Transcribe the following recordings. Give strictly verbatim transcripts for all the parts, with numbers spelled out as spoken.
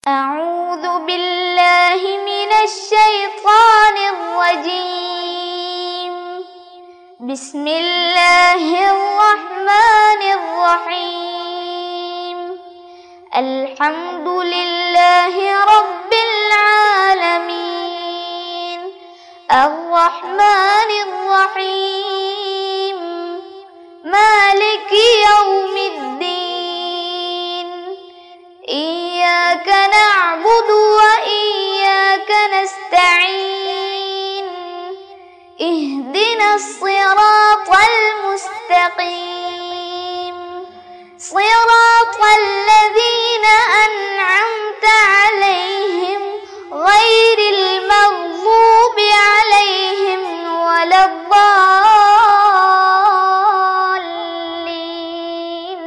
أعوذ بالله من الشيطان الرجيم. بسم الله الرحمن الرحيم. الحمد لله رب العالمين الرحمن الرحيم مالك يوم الدين. إياك نعبد وإياك نستعين. اهدنا الصراط المستقيم صراط الذين أنعمت عليهم غير المغضوب عليهم ولا الضالين.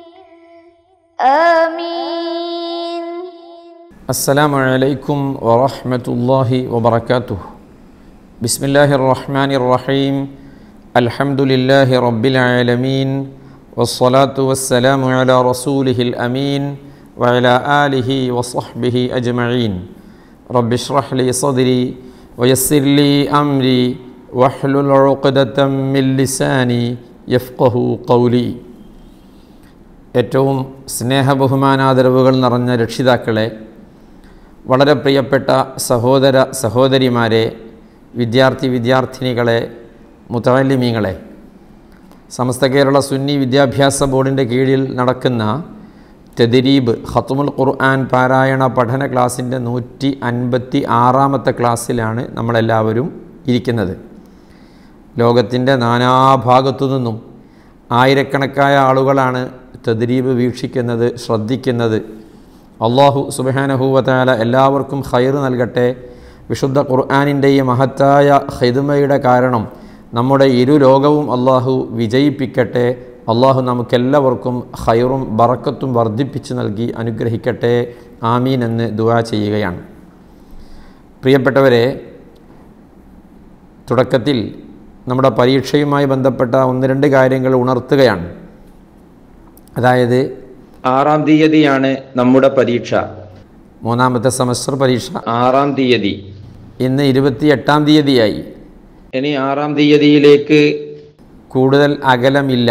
آمين. السلام عليكم ورحمة الله وبركاته. بسم الله الرحمن الرحيم. الحمد لله رب العالمين والصلاة والسلام على رسوله الأمين وعلى آله وصحبه أجمعين. رب اشرح لي صدري ويسر لي أمري واحلل عقدة من لساني يفقه قولي. ഏറ്റവും സ്നേഹബഹുമാനാദരവുകൾ നിറഞ്ഞ രക്ഷിതാക്കളെ, വളരെ പ്രിയപ്പെട്ട സഹോദര സഹോദരിമാരെ, വിദ്യാർത്ഥി വിദ്യാർത്ഥിനികളെ, മുതഅല്ലിമീങ്ങളെ, സമസ്ത കേരള സുന്നി വിദ്യാഭ്യാസ ബോർഡിൻ്റെ കീഴിൽ നടക്കുന്ന തദ്രീബ് ഖത്മുൽ ഖുർആൻ പാരായണ പഠന ക്ലാസ്സിൻ്റെ നൂറ്റി അൻപത്തി ആറാമത്തെ ക്ലാസ്സിലാണ് നമ്മളെല്ലാവരും ഇരിക്കുന്നത്. ലോകത്തിൻ്റെ നാനാഭാഗത്തു നിന്നും ആയിരക്കണക്കായ ആളുകളാണ് തദ്രീബ് വീക്ഷിക്കുന്നത്, ശ്രദ്ധിക്കുന്നത്. അല്ലാഹു സുബ്ഹാനഹു വ തആല എല്ലാവർക്കും ഖൈർ നൽകട്ടെ. വിശുദ്ധ ഖുർആനിൻ്റെ ഈ മഹത്തായ ഖിദ്മയുടെ കാരണം നമ്മുടെ ഇരു ലോകവും അല്ലാഹു വിജയിപ്പിക്കട്ടെ. അല്ലാഹു നമുക്കെല്ലാവർക്കും ഖൈറും ബറക്കത്തും വർദ്ധിപ്പിച്ച് നൽകി അനുഗ്രഹിക്കട്ടെ. ആമീൻ എന്ന് ദുആ ചെയ്യുകയാണ്. പ്രിയപ്പെട്ടവരെ, തുടക്കത്തിൽ നമ്മുടെ പരീക്ഷയുമായി ബന്ധപ്പെട്ട ഒന്ന് രണ്ട് കാര്യങ്ങൾ ഉണർത്തുകയാണ്. അതായത്, ആറാം തീയതിയാണ് നമ്മുടെ പരീക്ഷ. മൂന്നാമത്തെ സെമസ്റ്റർ പരീക്ഷ ആറാം തീയതി. ഇന്ന് ഇരുപത്തി എട്ടാം തീയതിയായി. ഇനി ആറാം തീയതിയിലേക്ക് കൂടുതൽ അകലമില്ല.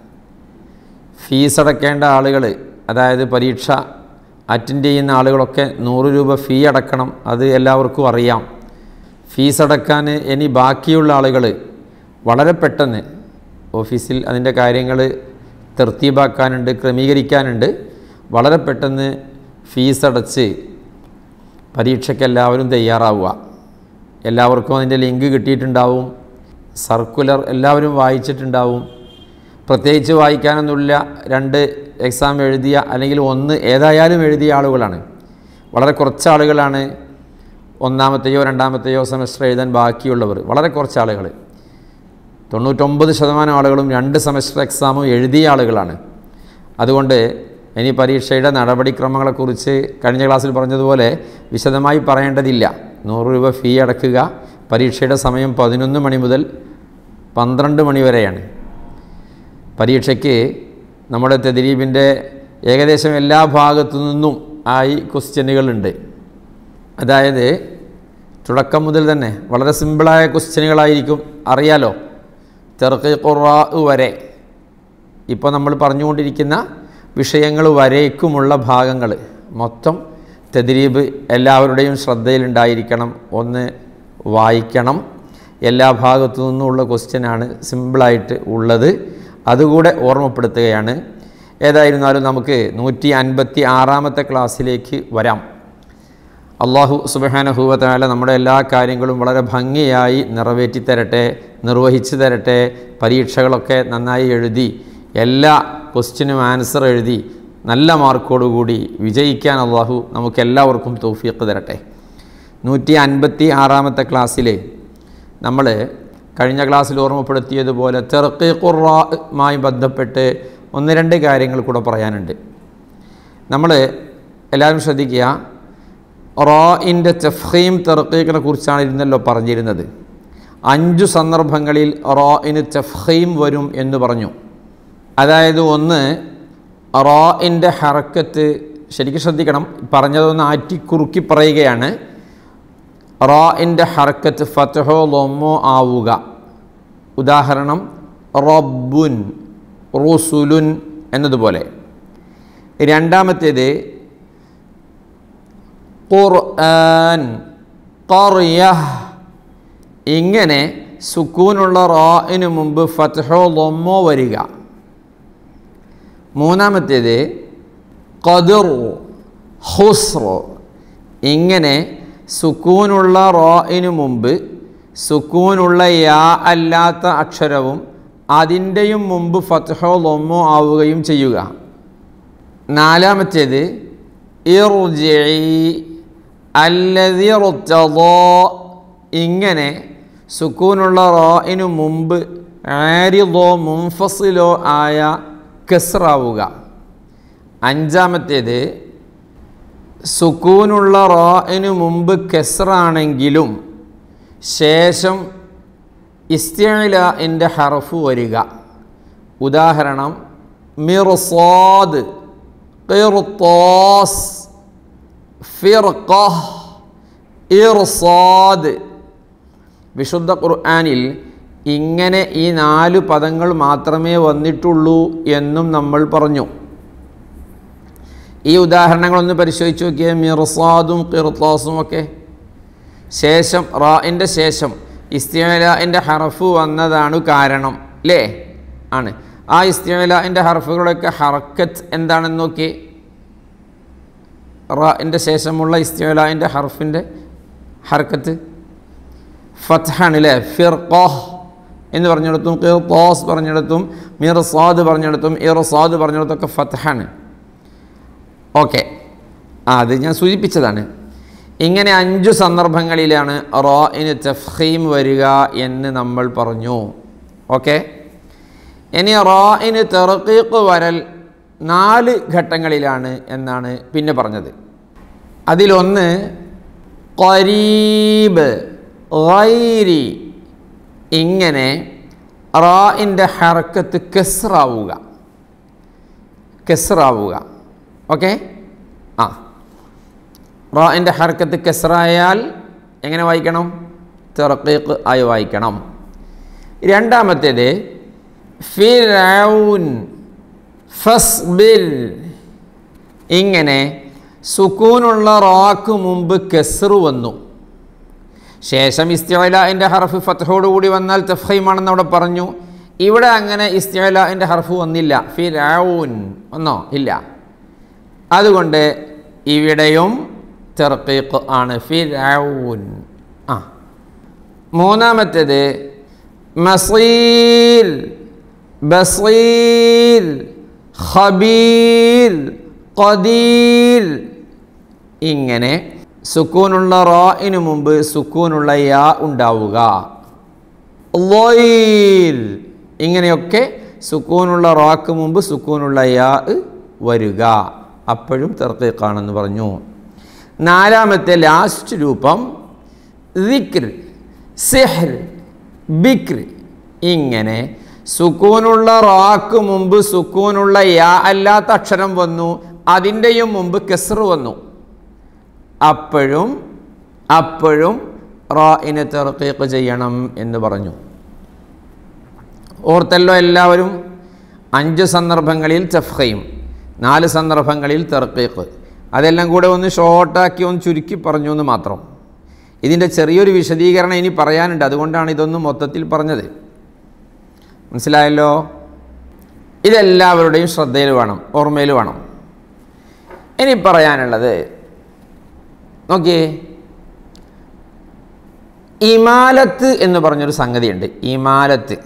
ഫീസ് അടക്കേണ്ട ആളുകൾ, അതായത് പരീക്ഷ അറ്റൻഡ് ചെയ്യുന്ന ആളുകളൊക്കെ നൂറ് രൂപ ഫീ അടക്കണം. അത് എല്ലാവർക്കും അറിയാം. ഫീസ് അടക്കാൻ ഇനി ബാക്കിയുള്ള ആളുകൾ വളരെ പെട്ടെന്ന് ഓഫീസിൽ അതിൻ്റെ കാര്യങ്ങൾ തർത്തീബാക്കാനുണ്ട്, ക്രമീകരിക്കാനുണ്ട്. വളരെ പെട്ടെന്ന് ഫീസ് അടച്ച് പരീക്ഷയ്ക്ക് എല്ലാവരും തയ്യാറാവുക. എല്ലാവർക്കും അതിൻ്റെ ലിങ്ക് കിട്ടിയിട്ടുണ്ടാവും. സർക്കുലർ എല്ലാവരും വായിച്ചിട്ടുണ്ടാവും. പ്രത്യേകിച്ച് വായിക്കാനൊന്നുമില്ല. രണ്ട് എക്സാം എഴുതിയ അല്ലെങ്കിൽ ഒന്ന് ഏതായാലും എഴുതിയ ആളുകളാണ്. വളരെ കുറച്ച് ആളുകളാണ് ഒന്നാമത്തെയോ രണ്ടാമത്തെയോ സെമസ്റ്റർ എഴുതാൻ ബാക്കിയുള്ളവർ. വളരെ കുറച്ച് ആളുകൾ. തൊണ്ണൂറ്റൊമ്പത് ശതമാനം ആളുകളും രണ്ട് സെമസ്റ്റർ എക്സാമും എഴുതിയ ആളുകളാണ്. അതുകൊണ്ട് ഇനി പരീക്ഷയുടെ നടപടിക്രമങ്ങളെക്കുറിച്ച് കഴിഞ്ഞ ക്ലാസ്സിൽ പറഞ്ഞതുപോലെ വിശദമായി പറയേണ്ടതില്ല. നൂറ് രൂപ ഫീ അടക്കുക. പരീക്ഷയുടെ സമയം പതിനൊന്ന് മണി മുതൽ പന്ത്രണ്ട് മണി വരെയാണ്. പരീക്ഷയ്ക്ക് നമ്മുടെ തദ്രീബിൻ്റെ ഏകദേശം എല്ലാ ഭാഗത്തു നിന്നും ആയി ക്വസ്റ്റ്യനുകളുണ്ട്. അതായത് തുടക്കം മുതൽ തന്നെ വളരെ സിമ്പിളായ ക്വസ്റ്റ്യനുകളായിരിക്കും. അറിയാലോ, തർഖീഖ് ഖുറാ വരെ, ഇപ്പോൾ നമ്മൾ പറഞ്ഞുകൊണ്ടിരിക്കുന്ന വിഷയങ്ങൾ വരേക്കുമുള്ള ഭാഗങ്ങൾ മൊത്തം തദ്രീബ് എല്ലാവരുടെയും ശ്രദ്ധയിലുണ്ടായിരിക്കണം. ഒന്ന് വായിക്കണം. എല്ലാ ഭാഗത്തു നിന്നുമുള്ള ക്വസ്റ്റ്യനാണ് സിമ്പിളായിട്ട് ഉള്ളത്. അതുകൂടെ ഓർമ്മപ്പെടുത്തുകയാണ്. ഏതായിരുന്നാലും നമുക്ക് നൂറ്റി അൻപത്തി ആറാമത്തെ ക്ലാസ്സിലേക്ക് വരാം. അല്ലാഹു സുബ്ഹാനഹു വ തആല നമ്മുടെ എല്ലാ കാര്യങ്ങളും വളരെ ഭംഗിയായി നിറവേറ്റി തരട്ടെ, നിർവഹിച്ചു തരട്ടെ. പരീക്ഷകളൊക്കെ നന്നായി എഴുതി എല്ലാ ക്വസ്റ്റ്യനും ആൻസർ എഴുതി നല്ല മാർക്കോടുകൂടി വിജയിക്കാൻ അല്ലാഹു നമുക്കെല്ലാവർക്കും തൗഫീഖ് തരട്ടെ. നൂറ്റി അൻപത്തി ആറാമത്തെ ക്ലാസ്സിൽ നമ്മൾ കഴിഞ്ഞ ക്ലാസ്സിൽ ഓർമ്മപ്പെടുത്തിയതുപോലെ തർഖീഖ് ഖുർആനുമായി ബന്ധപ്പെട്ട് ഒന്ന് രണ്ട് കാര്യങ്ങൾ കൂടെ പറയാനുണ്ട്. നമ്മൾ എല്ലാവരും ശ്രദ്ധിക്കുക. റാഇൻ്റെ തഫ്ഖീം തർഖീഖിനെ കുറിച്ചാണ് ഇരുന്നല്ലോ പറഞ്ഞിരുന്നത്. അഞ്ചു സന്ദർഭങ്ങളിൽ റാഇന് തഫ്ഖീം വരും എന്ന് പറഞ്ഞു. അതായത്, ഒന്ന് റാഇൻ്റെ ഹറക്കത്ത് ശരിക്കും ശ്രദ്ധിക്കണം, പറഞ്ഞതൊന്ന് ആറ്റിക്കുറുക്കി പറയുകയാണ്. റാഇൻ്റെ ഹർക്കത്ത് ഫത്ഹോ ലൊമ്മോ ആവുക. ഉദാഹരണം റബ്ബുൻ, റുസുലുൻ എന്നതുപോലെ. രണ്ടാമത്തേത് ഖുർആൻ, ഖർയഹ്. ഇങ്ങനെ സുക്കൂനുള്ള റാഇന് മുമ്പ് ഫത്ഹോ ലൊമ്മോ വരിക. മൂന്നാമത്തേത് ഖദർ, ഖുസ്ർ. ഇങ്ങനെ സുക്കൂനുള്ള റാഇന് മുമ്പ് സുക്കൂനുള്ള യാ അല്ലാത്ത അക്ഷരവും അതിൻ്റെയും മുമ്പ് ഫത്ഹോ ലൊമ്മോ ആവുകയും ചെയ്യുക. നാലാമത്തേത് ഇർജിഇ അല്ലദി ഇർതദാ. ഇങ്ങനെ സുക്കൂനുള്ള റാഇനു മുമ്പ് ആരിദോ മുൻഫസിലോ ആയ കസ്റാവുക. അഞ്ചാമത്തേത് സുക്കൂനുള്ള റാഇനു മുമ്പ് കസ്റാണെങ്കിലും ശേഷം ഇസ്തിഅലാഇൻ്റെ ഹർഫ് വരിക. ഉദാഹരണം മിർസാദ്, ഖിർതാസ്, ഫിർഖഹ്, ഇർസാദ്. വിശുദ്ധ ഖുർആനിൽ ഇങ്ങനെ ഈ നാല് പദങ്ങൾ മാത്രമേ വന്നിട്ടുള്ളൂ എന്നും നമ്മൾ പറഞ്ഞു. ഈ ഉദാഹരണങ്ങളൊന്ന് പരിശോധിച്ച് നോക്കിയേ. മിർസാദും ഖിർതാസും ഒക്കെ ശേഷം റാഇൻ്റെ ശേഷം ഇസ്തിഅലാഇൻ്റെ ഹർഫ് വന്നതാണ് കാരണം, അല്ലേ? ആണ്. ആ ഇസ്തിഅലാഇൻ്റെ ഹർഫുകളൊക്കെ ഹർക്കത്ത് എന്താണെന്ന് നോക്കി. റാഇൻ്റെ ശേഷമുള്ള ഇസ്തിഅലാഇൻ്റെ ഹർഫിൻ്റെ ഹർക്കത്ത് ഫത്ഹാണ്, അല്ലേ? ഫിർഖഹ് എന്ന് പറഞ്ഞിടത്തും ഖിർതാസ് പറഞ്ഞിടത്തും മിർസാദ് പറഞ്ഞിടത്തും ഇർസാദ് പറഞ്ഞിടത്തൊക്കെ ഫത്ഹാണ്. ഓക്കെ, അത് ഞാൻ സൂചിപ്പിച്ചതാണ്. ഇങ്ങനെ അഞ്ചു സന്ദർഭങ്ങളിലാണ് റാഇന് തഫ്ഖീം വരിക എന്ന് നമ്മൾ പറഞ്ഞു. ഓക്കെ, ഇനി റാഇന് തർഖീഖ് വരൽ നാല് ഘട്ടങ്ങളിലാണ് എന്നാണ് പിന്നെ പറഞ്ഞത്. അതിലൊന്ന് ഖരീബ്, ഗൈരി. ഇങ്ങനെ റാഇൻ്റെ ഹർക്കത്ത് കസ്റാവുക, കസ്റാവുക. ഓക്കെ, ആ റാഇൻ്റെ ഹർക്കത്ത് കസ്റായാൽ എങ്ങനെ വായിക്കണം? തർഖീഖ് ആയി വായിക്കണം. രണ്ടാമത്തേത് ഫിർഔൻ, ഫസ്ബിർ. ഇങ്ങനെ സുക്കൂനുള്ള റാക്ക് മുമ്പ് കസ്റ് വന്നു, ശേഷം ഇസ്തിഅലാഇൻ്റെ ഹർഫ് ഫത്ഹോടുകൂടി വന്നാൽ തഫ്ഖീമാണെന്ന് അവിടെ പറഞ്ഞു. ഇവിടെ അങ്ങനെ ഇസ്തിഅലാഇൻ്റെ ഹർഫ് വന്നില്ല. ഫിർഔൻ വന്നോ? ഇല്ല. അതുകൊണ്ട് ഇവിടെയും തർഖീഖ് ആണ്, ഫിർഔൻ. ആ മൂന്നാമത്തേത് മസീർ, ബസീർ, ഖബീർ, ഖദീർ. ഇങ്ങനെ സുക്കൂനുള്ള റാഇനു മുമ്പ് സുക്കൂനുള്ള യാ ഉണ്ടാവുക. ലൈൽ. ഇങ്ങനെയൊക്കെ സുക്കൂനുള്ള റാക്ക് മുമ്പ് സുക്കൂനുള്ള യാ വരിക. അപ്പോഴും തർഖീഖാണെന്ന് പറഞ്ഞു. നാലാമത്തെ ലാസ്റ്റ് രൂപം ദിക്ർ, സിഹ്ർ, ബിക്ർ. ഇങ്ങനെ സുക്കൂനുള്ള റാക്ക് മുമ്പ് സുക്കൂനുള്ള യാ അല്ലാത്ത അക്ഷരം വന്നു, അതിൻ്റെയും മുമ്പ് കസ്ർ വന്നു. അപ്പോഴും അപ്പോഴും റാഇനെ തർഖീഖ് ചെയ്യണം എന്ന് പറഞ്ഞു. ഓർത്തല്ലോ എല്ലാവരും? അഞ്ച് സന്ദർഭങ്ങളിൽ തഫ്ഖീം, നാല് സന്ദർഭങ്ങളിൽ തർഖീഖ്. അതെല്ലാം കൂടെ ഒന്ന് ഷോർട്ടാക്കി ഒന്ന് ചുരുക്കി പറഞ്ഞു എന്ന് മാത്രം. ഇതിൻ്റെ ചെറിയൊരു വിശദീകരണം ഇനി പറയാനുണ്ട്, അതുകൊണ്ടാണ് ഇതൊന്നും മൊത്തത്തിൽ പറഞ്ഞത്. മനസ്സിലായല്ലോ? ഇതെല്ലാവരുടെയും ശ്രദ്ധയിൽ വേണം, ഓർമ്മയിൽ വേണം. ഇനി പറയാനുള്ളത് നോക്കിയേ, ഇമാലത്ത് എന്ന് പറഞ്ഞൊരു സംഗതിയുണ്ട്. ഇമാലത്ത്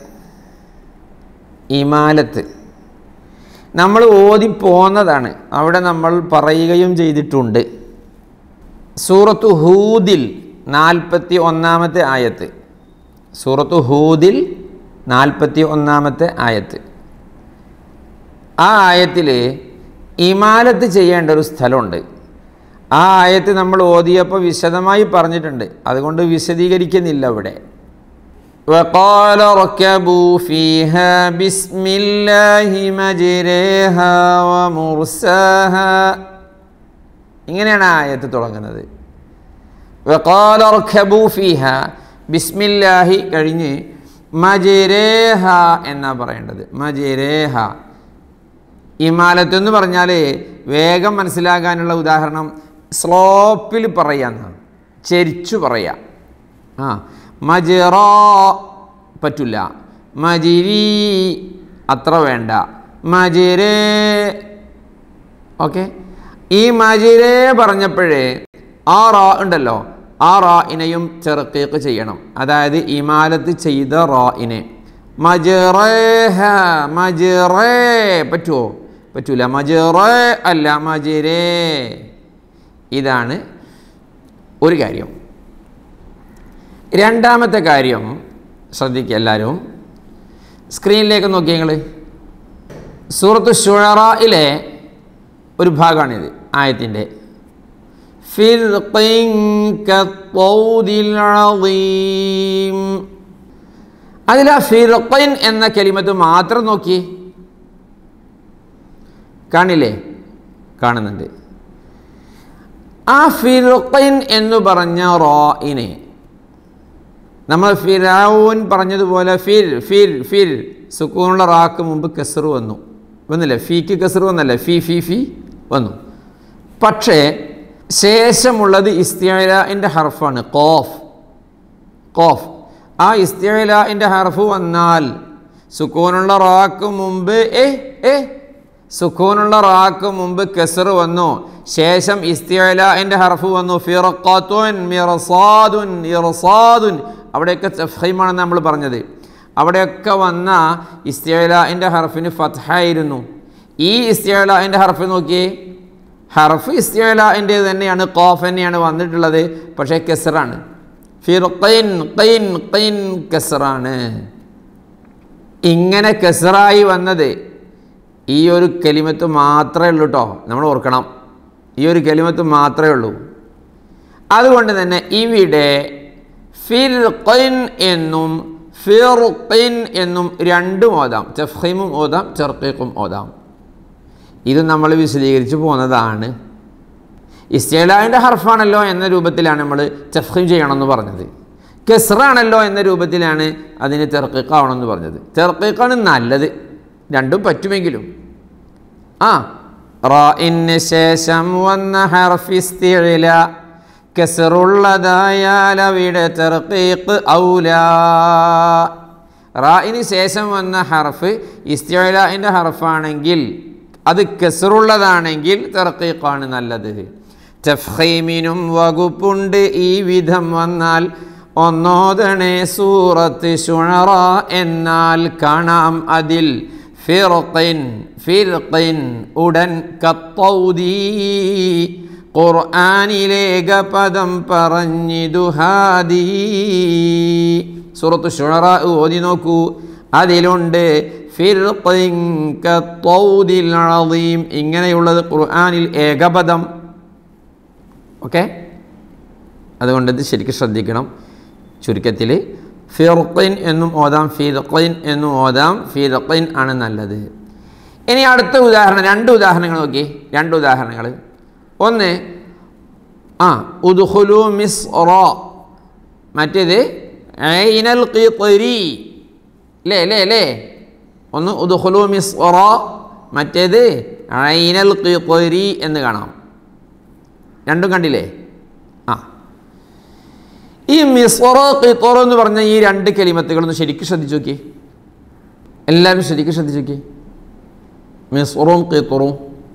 ഇമാലത്ത് നമ്മൾ ഓതിപ്പോന്നതാണ്, അവിടെ നമ്മൾ പറയുകയും ചെയ്തിട്ടുണ്ട്. സൂറത്തു ഹൂദിൽ നാൽപ്പത്തി ഒന്നാമത്തെ ആയത്ത്, സൂറത്തു ഹൂദിൽ നാൽപ്പത്തി ഒന്നാമത്തെ ആയത്ത്. ആ ആയത്തിൽ ഇമാലത്ത് ചെയ്യേണ്ട ഒരു സ്ഥലമുണ്ട്. ആ ആയത്ത് നമ്മൾ ഓതിയപ്പോൾ വിശദമായി പറഞ്ഞിട്ടുണ്ട്, അതുകൊണ്ട് വിശദീകരിക്കുന്നില്ല ഇവിടെ. وقال اركبوا فيها بسم الله مجريها ومرساها. ഇങ്ങനെയാണ് ആയത്ത് തുടങ്ങുന്നത്. വഖാല ഇർകബൂ ഫീഹാ ബിസ്മില്ലാഹി കഴിഞ്ഞ് മജ്രേഹ എന്നാ പറയേണ്ടത്. മജ്രേഹ. ഇമാലത്ത് എന്ന് പറഞ്ഞാൽ വേഗം മനസ്സിലാകാനുള്ള ഉദാഹരണം സ്ലോപ്പിൽ പറയാന്നാണ്, ചെരിച്ചു പറയാം. ആ മജ്റ പറ്റില്ല, മജിരി അത്ര വേണ്ട, മജിരേ. ഓക്കെ, ഈ മജിരേ പറഞ്ഞപ്പോഴേ ആ റാ ഉണ്ടല്ലോ, ആ റാഇനെയും ചെറുക്കീക്ക് ചെയ്യണം. അതായത് ഇമാലത്ത് ചെയ്ത റാഇനെ മജ്റേഹ, മജ്റേ പറ്റുമോ? പറ്റൂല. മജ്റേ അല്ല, മജിരേ. ഇതാണ് ഒരു കാര്യം. രണ്ടാമത്തെ കാര്യം ശ്രദ്ധിക്കുക എല്ലാവരും. സ്ക്രീനിലേക്ക് നോക്കിയ നിങ്ങൾ സൂറത്തു ശുഅറായിലെ ഒരു ഭാഗമാണിത് ആയത്തിൻ്റെ. അതിൽ ആ ഫിർഖൈൻ എന്ന കലിമത്ത് മാത്രം നോക്കി കാണില്ലേ? കാണുന്നുണ്ട്. ആ ഫിർഖൈൻ എന്ന് പറഞ്ഞ റാഇനെ നമ്മൾ ഫിറഔൻ പറഞ്ഞതുപോലെ ഫിർ ഫിർ ഫിർ സുക്കൂനുള്ള റാക്ക് മുമ്പ് കസ്ർ വന്നു വന്നില്ല, ഫീക്ക് കസ്ർ വന്നല്ല, ഫി ഫി ഫി വന്നു. പക്ഷേ ശേഷമുള്ളത് ഇസ്തിഅലാഇൻ്റെ ഹർഫാണ്, ഖാഫ്. ഖാഫ് ആ ഇസ്തിഅലാഇൻ്റെ ഹർഫ് വന്നാൽ സുക്കൂനുള്ള റാക്ക് മുമ്പ് എ എ സുക്കൂനുള്ള റാക്ക് മുമ്പ് കസ്ർ വന്നു, ശേഷം ഇസ്തിഅലാഇൻ്റെ ഹർഫ് വന്നു. ഫിർഖത്തുൻ, മിർസാദുൻ, ഇർസാദുൻ. അവിടെയൊക്കെ തഫ്ഖീമാണെന്ന് നമ്മൾ പറഞ്ഞത്. അവിടെയൊക്കെ വന്ന ഇസ്തിഅലാഇൻ്റെ ഹർഫിന് ഫത്ഹായിരുന്നു. ഈ ഇസ്തിഅലാഇൻ്റെ ഹർഫ് നോക്കിയേ, ഹർഫ് ഇസ്തിഅലാഇൻ്റെ തന്നെയാണ്, ഖാഫ് തന്നെയാണ് വന്നിട്ടുള്ളത്, പക്ഷേ കസ്റാണ്. ഫിർഖൈൻ ഖൈൻ ഖൈൻ കസ്റാണ്. ഇങ്ങനെ കസ്റായി വന്നത് ഈ ഒരു കലിമത്ത് മാത്രമേ ഉള്ളൂ കേട്ടോ, നമ്മൾ ഓർക്കണം. ഈ ഒരു കലിമത്ത് മാത്രമേ ഉള്ളൂ. അതുകൊണ്ട് തന്നെ ഇവിടെ ഫിർഖൈൻ എന്നും ഫിർഖൈൻ എന്നും രണ്ടും ഓതാം, തഫ്ഖീമും ഓതാം, തർഖീഖും ഓതാം. ഇത് നമ്മൾ വിശദീകരിച്ച് പോകുന്നതാണ്. ഇസ്തിഅലാഇൻ്റെ ഹർഫാണല്ലോ എന്ന രൂപത്തിലാണ് നമ്മൾ തഫ്ഖീം ചെയ്യണമെന്ന് പറഞ്ഞത്. കസ്റാണല്ലോ എന്ന രൂപത്തിലാണ് അതിന് തർഖീഖ് ആവണമെന്ന് പറഞ്ഞത്. തർഖീഖാണ് നല്ലത്, രണ്ടും പറ്റുമെങ്കിലും. ആ റാഇന് ശേഷം വന്ന ഹർഫ് ഇസ്തിഅലാ കസ്റുള്ളതായാൽ അവിടെ തർഖീഖ് ഔലാ. റാഇന് ശേഷം വന്ന ഹർഫ് ഇസ്തിഅലാഇൻ്റെ ഹർഫാണെങ്കിൽ, അത് കസ്റുള്ളതാണെങ്കിൽ തർഖീഖാണ് നല്ലത്. തഫ്ഖീമിനും വകുപ്പുണ്ട് ഈ വിധം വന്നാൽ, ഒന്നോദണേ സൂറത്ത് ശുഅറ എന്നാൽ കാണാം അതിൽ ഫിർഖൈൻ ഫിർഖൈൻ ഉടൻ കത്തൗദീ. ഖുർആനിലേക പദം പറഞ്ഞിതു ഹാദീ. സൂറത്ത് ശുഅറ ഓതി നോക്കൂ, അതിലുണ്ട് ഫിർഖൈൻ കത്തൗദിൽ അളീം ഇങ്ങനെയുള്ളത് ഖുർആനിൽ ഏകപദം. ഓക്കെ, അതുകൊണ്ട് ഇത് ശരിക്കും ശ്രദ്ധിക്കണം. ചുരുക്കത്തിൽ ഫിർഖൈൻ എന്നും ഓതാം, ഫിർഖൈൻ എന്നും ഓതാം. ഫിർഖൈൻ ആണ് നല്ലത്. ഇനി അടുത്ത ഉദാഹരണം, രണ്ട് ഉദാഹരണങ്ങൾ നോക്കി, രണ്ട് ഉദാഹരണങ്ങൾ. ഒന്ന് ആ ഉദ്ഖുലൂ മിസ്റ, മറ്റേത് ഐനൽ ഖിത്രി. ലേ ലേ ലേ ഒന്ന് ഉദ്ഖുലൂ മിസ്റ, മറ്റേത് ഐനൽ ഖിത്രി എന്ന് കാണാം. രണ്ടും കണ്ടില്ലേ? ആ ഈ മിസ്റ ഖിത്ർ എന്ന് പറഞ്ഞ ഈ രണ്ട് കലിമത്തുകളൊന്ന് ശരിക്കും ശ്രദ്ധിച്ചു നോക്കി, എല്ലാവരും ശരിക്കും ശ്രദ്ധിച്ചു നോക്കി. മിസ്റും ഖിത്റും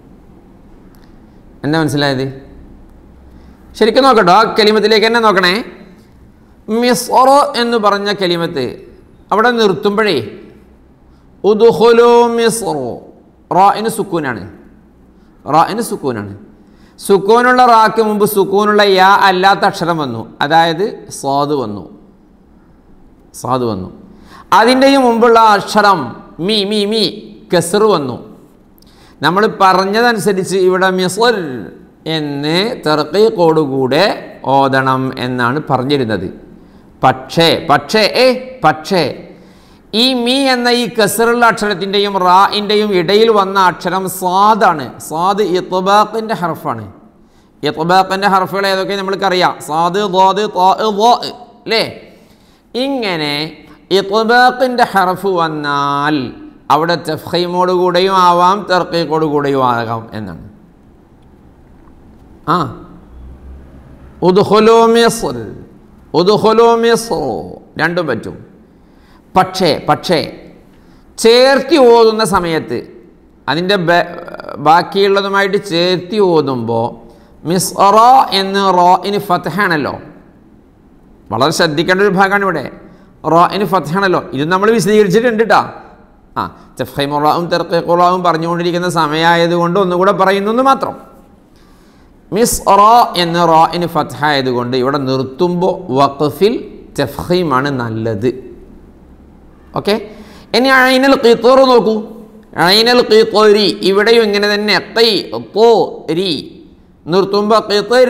എന്താ മനസ്സിലായത്? ശരിക്കും നോക്കട്ടോ, ആ കലിമത്തിലേക്ക് തന്നെ നോക്കണേ. മിസ്റ എന്ന് പറഞ്ഞ കലിമത്ത് അവിടെ നിർത്തുമ്പോഴേ ഉദ്ഖുലൂ മിസ്റ, റാഇന് സുക്കൂനാണ്, റാഇന് സുക്കൂനാണ്. സുക്കൂനുള്ള റാക്ക് മുമ്പ് സുക്കൂനുള്ള യാ അല്ലാത്ത അക്ഷരം വന്നു, അതായത് സ്വാദ് വന്നു, സ്വാദ് വന്നു. അതിൻ്റെയും മുമ്പുള്ള അക്ഷരം മീ മീ മീ കസ്ർ വന്നു. നമ്മൾ പറഞ്ഞതനുസരിച്ച് ഇവിടെ മിസ്ർ എന്ന് തർഖീഖോടുകൂടെ ഓതണം എന്നാണ് പറഞ്ഞിരുന്നത്. പക്ഷേ പക്ഷേ ഏ പക്ഷേ ഈ മീ എന്ന ഈ കസ്റുള്ള അക്ഷരത്തിൻ്റെയും റാഇൻ്റെയും ഇടയിൽ വന്ന അക്ഷരം സ്വാദാണ്. സ്വാദ് ഇത്ബാഖിൻ്റെ ഹർഫാണ്. ഇത്ബാഖിൻ്റെ ഹർഫുകൾ ഏതൊക്കെ നമ്മൾക്കറിയാം. സാദ്, ളാദ്, താ, ളാ അല്ലേ? ഇങ്ങനെ ഇത്ബാഖിൻ്റെ ഹർഫ് വന്നാൽ അവിടെ തഫ്ഖീമോട് കൂടെയും ആവാം തർക്കീഖോട് കൂടെയും ആകാം എന്നാണ്. ആ ഉദ്ഖുലൂ മിസ്ർ, ഉദ്ഖുലൂ മിസ്ർ രണ്ടും പറ്റും. പക്ഷേ പക്ഷേ ചേർത്തി ഓതുന്ന സമയത്ത് അതിൻ്റെ ബാക്കിയുള്ളതുമായിട്ട് ചേർത്തി ഓതുമ്പോൾ മിസ്റ എന്ന് റോഇന് ഫത്ഹാണല്ലോ. വളരെ ശ്രദ്ധിക്കേണ്ട ഒരു ഭാഗമാണ് ഇവിടെ. റോഇന് ഫത്ഹാണല്ലോ. ഇത് നമ്മൾ വിശദീകരിച്ചിട്ടുണ്ട് കേട്ടോ. ആ തഫ്ഖീമുറാവും തർക്കീഖുറാവും പറഞ്ഞുകൊണ്ടിരിക്കുന്ന സമയമായതുകൊണ്ട് ഒന്നുകൂടെ പറയുന്നു മാത്രം. മിസ്റ എന്ന് റോഇന് ഫത്ഹായതുകൊണ്ട് ഇവിടെ നിർത്തുമ്പോൾ വഖഫിൽ തഫ്ഖീമാണ് നല്ലത്. ഓക്കെ. ഇനി ഐനുൽ ഖിത്ർ നോക്കൂ. ഐനുൽ ഖിത്രി ഇവിടെയും ഇങ്ങനെ തന്നെ ഖി ഖു രി നിർത്തുമ്പോൾ ഖിത്ർ,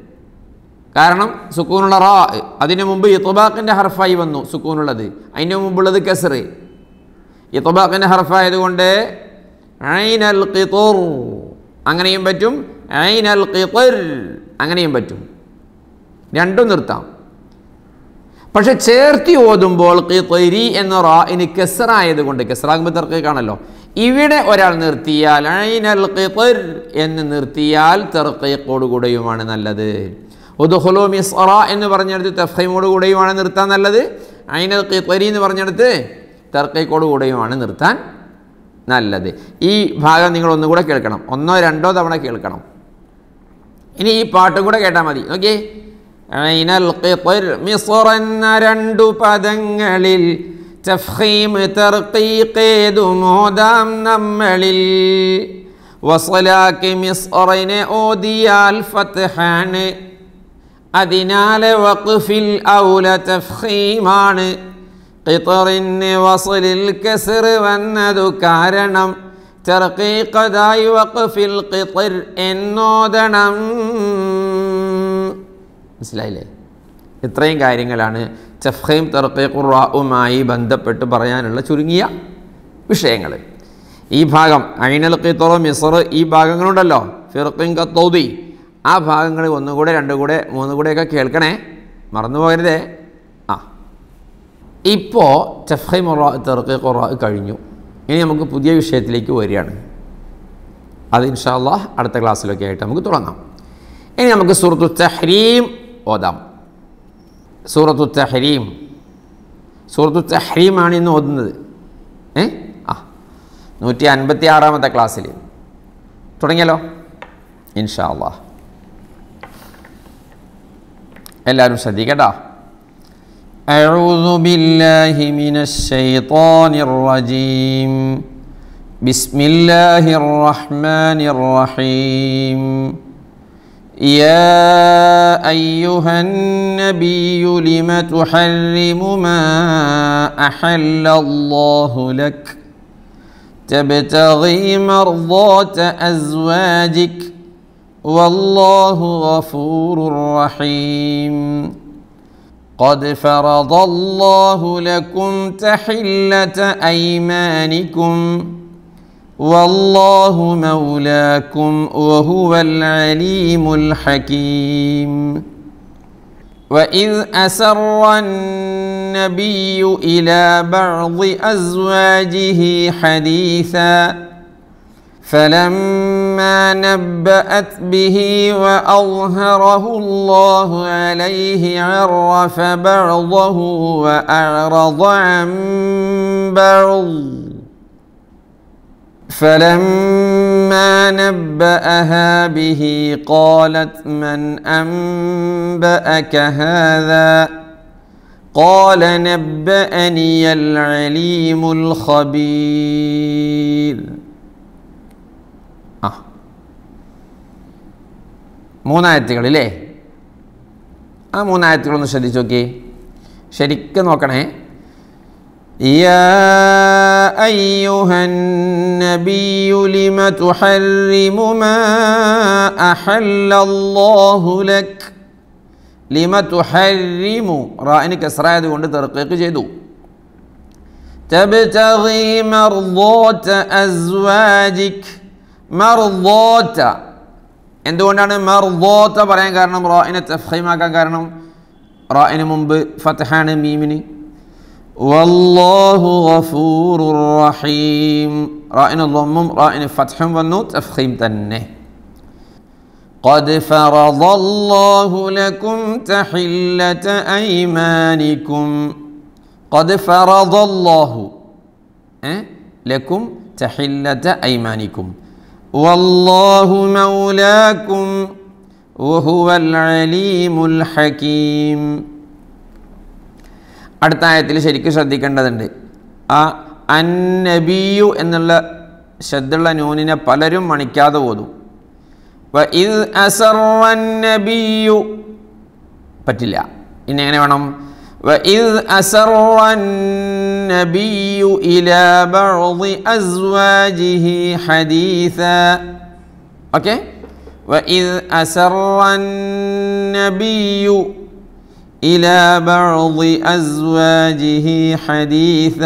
കാരണം സുക്കൂനുള്ള റാ. അതിനു മുമ്പ് ഇത്ബാഖിൻ്റെ ഹർഫായി വന്നു സുക്കൂനുള്ളത്, അതിന് മുമ്പുള്ളത് കസ്ർ. ഇത്ബാഖിൻ്റെ ഹർഫായതുകൊണ്ട് ഐനുൽ ഖിത്ർ അങ്ങനെയും പറ്റും, ഐനുൽ ഖിത്ർ അങ്ങനെയും പറ്റും. രണ്ടും നിർത്താം. പക്ഷെ ചേർത്തി ഓതുമ്പോൾ ഖിത്രി എന്ന റാഇന് കസ്റായതുകൊണ്ട്, കസ്റാകുമ്പോൾ തർക്കീഖാണല്ലോ, ഇവിടെ ഒരാൾ നിർത്തിയാൽ ഐനുൽ ഖിത്ർ എന്ന് നിർത്തിയാൽ തർക്കീഖോട് കൂടെയുമാണ് നല്ലത്. ഉദ്ഖുലൂ മിസ്റ എന്ന് പറഞ്ഞെടുത്ത് തഫ്ഖീമോട് കൂടെയുമാണ് നിർത്താൻ നല്ലത്. ഐനുൽ ഖിത്രി എന്ന് പറഞ്ഞെടുത്ത് തർക്കീഖോട് കൂടെയുമാണ് നിർത്താൻ നല്ലത്. ഈ ഭാഗം നിങ്ങൾ ഒന്നുകൂടെ കേൾക്കണം, ഒന്നോ രണ്ടോ തവണ കേൾക്കണം. ഇനി ഈ പാട്ടും കൂടെ കേട്ടാൽ മതി. നോക്കിയേ. ഐനുൽ ഖിത്ർ മിസ്ർ എന്ന രണ്ടു പദങ്ങളിൽ തഫ്ഖീം തർഖീഖ് ഏതുമോദാം നമ്മളിൽ. വസ്ലാക്കി മിസ്റിനെ ഓദിയാൽ ഫത്ഹാണ്, അതിനാൽ വഖഫിൽ ഔല തഫ്ഖീമാണ്. ഖിത്റിന് വസ്ലിൽ കസ്ർ വന്നതു കാരണം തർഖീഖായി വഖഫിൽ ഖിത്ർ എന്നോദണം. മനസ്സിലായില്ലേ? ഇത്രയും കാര്യങ്ങളാണ് തഫ്ഖീം തർഖീഖുർ റാഉമായി ബന്ധപ്പെട്ട് പറയാനുള്ള ചുരുങ്ങിയ വിഷയങ്ങൾ. ഈ ഭാഗം ഐനുൽ ഖിത്ർ മിസ്ർ ഈ ഭാഗങ്ങളുണ്ടല്ലോ, ഫിർഖിൻ കത്തൗദി, ആ ഭാഗങ്ങൾ ഒന്നുകൂടെ രണ്ടുകൂടെ മൂന്നുകൂടെയൊക്കെ കേൾക്കണേ, മറന്നു പോകരുതേ. ആ ഇപ്പോൾ തഫ്ഖീം റാ തർഖീഖുർ റാ കഴിഞ്ഞു. ഇനി നമുക്ക് പുതിയ വിഷയത്തിലേക്ക് വരികയാണ്. അത് ഇൻഷാ അല്ലാഹ് അടുത്ത ക്ലാസ്സിലൊക്കെ ആയിട്ട് നമുക്ക് തുടങ്ങാം. ഇനി നമുക്ക് സൂറത്തു തഹ്രീം ഓതാം. സൂറത്തു തഹ്രീം, സൂറത്തു തഹ്രീമാണ് ഇന്ന് ഓതുന്നത്. ഏ ആ നൂറ്റി അൻപത്തി ആറാമത്തെ ക്ലാസ്സിൽ തുടങ്ങിയല്ലോ ഇൻഷാ അല്ലാഹ്. എല്ലാവരും ശ്രദ്ധിക്കട്ടോ. അഊദു ബില്ലാഹി മിനശ് ശൈത്വാനിർ റജീം. ബിസ്മില്ലാഹിർ റഹ്മാനിർ റഹീം. يا أيها النبي لم تحرم ما أحل الله لك تبتغي مرضات أزواجك والله غفور رحيم. قد فرض الله لكم تحلة أيمانكم والله مولاكم وهو العليم الحكيم. وإذ أسر النبي إلى بعض أزواجه حديثا فلما نبأت به وأظهره الله عليه عرف بعضه وأعرض عن بعض فلما نبأها به قالت من أنبأك هذا قال نبأني العليم الخبير. ആ മൂന്നായത്തുകളില്ലേ? ആ മൂന്നായത്തുകളൊന്ന് ശ്രദ്ധിച്ചു നോക്കി, ശരിക്കും നോക്കണേ. يا أيها النبي لم تحرم ما أحل الله لك. لم تحرم റാഇന് കസ്റായത് കൊണ്ട് തർഖീഖ് ചെയ്തു. تبتغي مرضات أزواجك. مرضات എന്തുകൊണ്ടാണ് മർദോത്ത പറയാൻ കാരണം, റാഇനെ തഫ്ഖീമാക്കാൻ കാരണം? റാഇന് മുമ്പ് ഫത്ഹാണ് മീമിന്. വല്ലാഹു ഗഫൂറുർ റഹീം, റാഇന് ദമ്മും റാഇന് ഫത്ഹും വന്നു, തഫ്ഖീം തന്നെ. ഖദ് ഫറദല്ലാഹു ലക്കും തഹില്ലത ഐമാനിക്കും, ഖദ് ഫറദല്ലാഹു ലക്കും തഹില്ലത ഐമാനിക്കും വല്ലാഹു മൗലാക്കും വഹുവൽ അലീമുൽ ഹകീം. അടുത്ത ആയത്തിൽ ശരിക്കും ശ്രദ്ധിക്കേണ്ടതുണ്ട്. ആ അന്നബിയു എന്നുള്ള ശബ്ദുള്ള നൂനിനെ പലരും മണിക്കാതെ ഓതും. വഇദ് അസറന്നബിയു പറ്റില്ല. ഇനി എങ്ങനെ വേണം? വഇദ് അസറന്നബിയു ഇലാ ബഅദി അസ്വാജിഹി ഹദീസ. ഓക്കെ, വഇദ് അസറന്നബിയു ഇലാ ബഅദി അസ്വാജിഹി ഹദീസ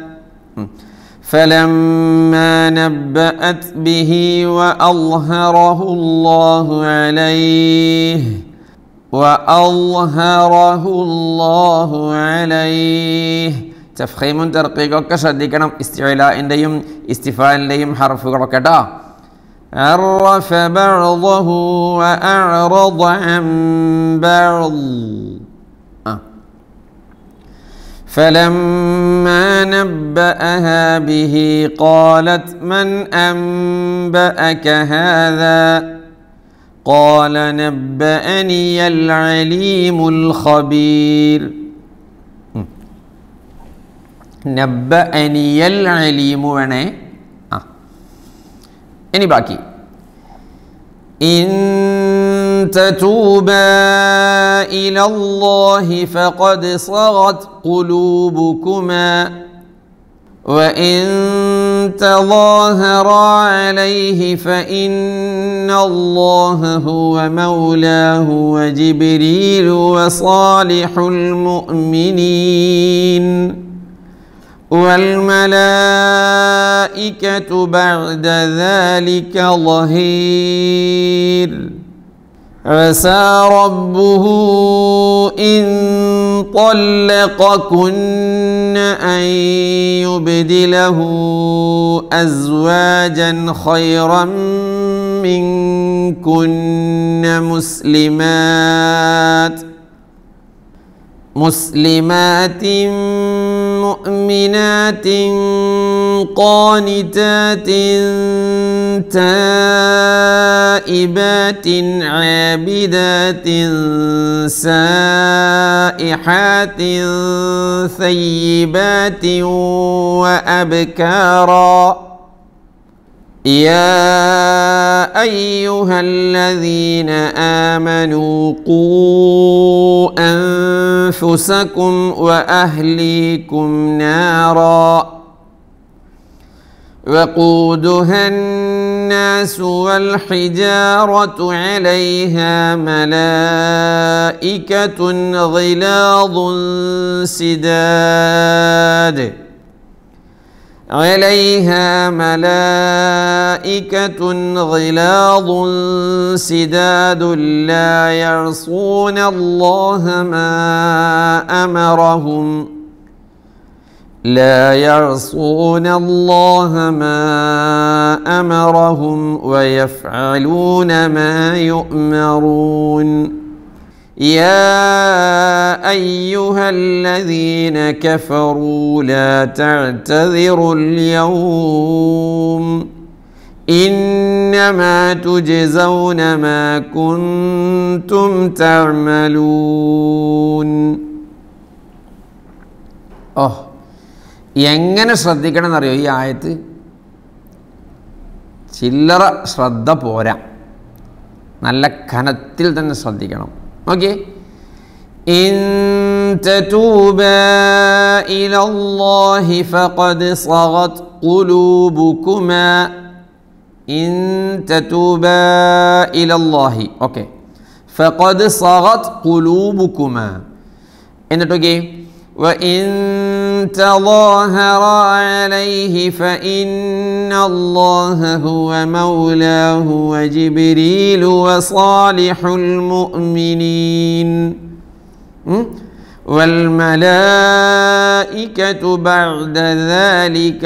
فلما نبأت به وأظهره الله عليه وأظهره الله عليه. തഫ്ഖീമും തർഖീഖൊക്കെ ശ്രദ്ധിക്കണം. ഇസ്തിഇലാഇൻ്റെയും ഇസ്തിഫാലിൻ്റെയും ഹർഫുകളൊക്കെ കേട്ടോ. അറഫ ബഅദഹു വഅഅറദ അൻ ബഅദ്. فلما نبأها به قالت من أنبأك هذا قال نبأني العليم الخبير. نبأني العليم വേണേ. ആ ഇനി ബാക്കി إن تتوبا إلى الله فقد صغت قلوبكما وإن تظاهرا عليه فإن الله هو مولاه وجبريل وصالح المؤمنين والملائكة بعد ذلك ظهير. عسى ربه إن طلقكن أن يبدله أزواجا خيرا منكن مسلمات مسلمات مؤمنات قانتات تائبات عابدات سائحات ثيبات وأبكارا. يا أيها الذين آمنوا قوا أنفسكم وأهليكم نارا وقودها الناس والحجارة عليها ملائكة غلاظ سداد عليها ملائكة غلاظ سداد لا يعصون الله ما أمرهم لا يعصون الله ما أمرهم ويفعلون ما يؤمرون. يا أيها الذين كفروا لا تعتذروا اليوم إنما تجزون ما كنتم تعملون. ഓഹ്, എങ്ങനെ ശ്രദ്ധിക്കണം എന്നറിയോ ഈ ആയത്ത്? ചില്ലറ ശ്രദ്ധ പോരാ, നല്ല കനത്തിൽ തന്നെ ശ്രദ്ധിക്കണം. ഓക്കെ, ഇൻ തതൂബാ ഇലല്ലാഹി ഫഖദ് സഗത് ഖുലൂബുകുമാ. ഇൻ തതൂബാ ഇലല്ലാഹി, ഓക്കെ, ഫഖദ് സഗത് ഖുലൂബുകുമാ. എന്നിട്ടൊക്കെ وإن تظاهر عليه فإن الله هو مولاه وجبريل وصالح المؤمنين والملائكة بعد ذلك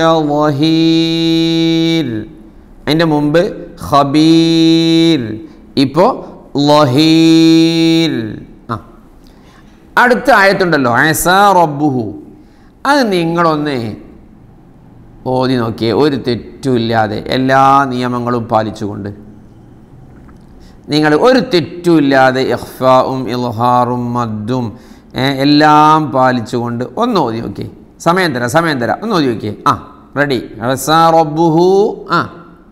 ظهير. അതിൻ്റെ മുമ്പ് ഖബീർ, ഇപ്പോൾ ലഹീർ. ആ അടുത്ത ആയത്തുണ്ടല്ലോ അസാ റബ്ബുഹു, അത് നിങ്ങളൊന്ന് ഓതി നോക്കിയേ, ഒരു തെറ്റുമില്ലാതെ എല്ലാ നിയമങ്ങളും പാലിച്ചുകൊണ്ട് നിങ്ങൾ ഒരു തെറ്റുമില്ലാതെ ഇഖ്ഫാഉം ഇൽഹാറും മദ്ദും എല്ലാം പാലിച്ചുകൊണ്ട് ഒന്ന് ഓതി നോക്കിയേ. സമയം തരാം സമയം തരാം ഒന്ന് ഓതി നോക്കിയേ. ആ റെഡി. അസാ റബ്ബുഹു. ആ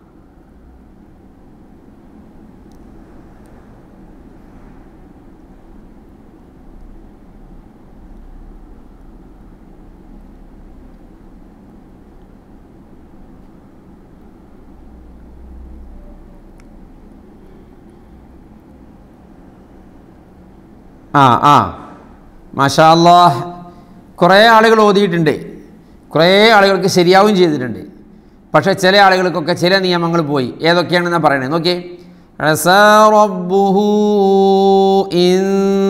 ആ ആ മാഷാ അല്ലാഹ്, കുറേ ആളുകൾ ഓതിയിട്ടുണ്ട്, കുറേ ആളുകൾക്ക് ശരിയാവും ചെയ്തിട്ടുണ്ട്. പക്ഷേ ചില ആളുകൾക്കൊക്കെ ചില നിയമങ്ങൾ പോയി. ഏതൊക്കെയാണെന്നാണ് പറയണേ നോക്കിയേ. അസാ റബ്ബുഹു ഇൻ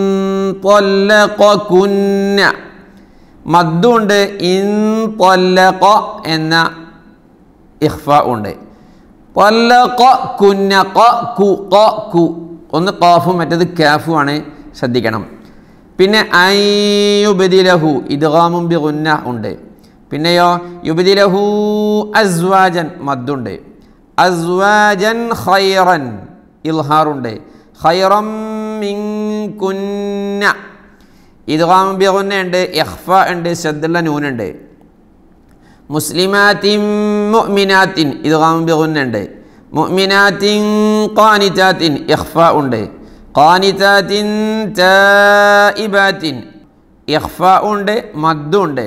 ത്വല്ലഖകുന്ന, മദ്ദുണ്ട്, ഇൻ ത്വല്ലഖ എന്ന ഇഖ്ഫാ ഉണ്ട്. ത്വല്ലഖകുന്ന ഖ കു ഖ കു, ഒന്ന് ഖാഫും മറ്റേത് കാഫും ആണ്, ശ്രദ്ധിക്കണം. പിന്നെ ഐ യുബ്ദിലഹു ഇദ്ഗാമും ബിഗുന്ന ഉണ്ട്. പിന്നെയോ യുബ്ദിലഹു അസ്വാജൻ മദ്ദുണ്ട്. അസ്വാജൻ ഖൈറൻ ഇൽഹാറുണ്ട്. ഖൈറം മിൻകുന്ന ഇദ്ഗാമും ബിഗുന്ന ഉണ്ട്, ഇഖ്ഫാ ഉണ്ട്, ശദ്ദുള്ള നൂനുണ്ട്. മുസ്ലിമാത്തിൻ മുഅ്മിനാത്തിൻ ഇദ്ഗാമും ബിഗുന്ന ഉണ്ട്. മുഅ്മിനാത്തിൻ ഖാനിതാത്തിൻ ഇഖ്ഫാ ഉണ്ട്. ഖാനിതാത്തിൻ തായിബാത്തിൻ ഇഖ്ഫാ ഉണ്ട്, മദ്ദുണ്ട്.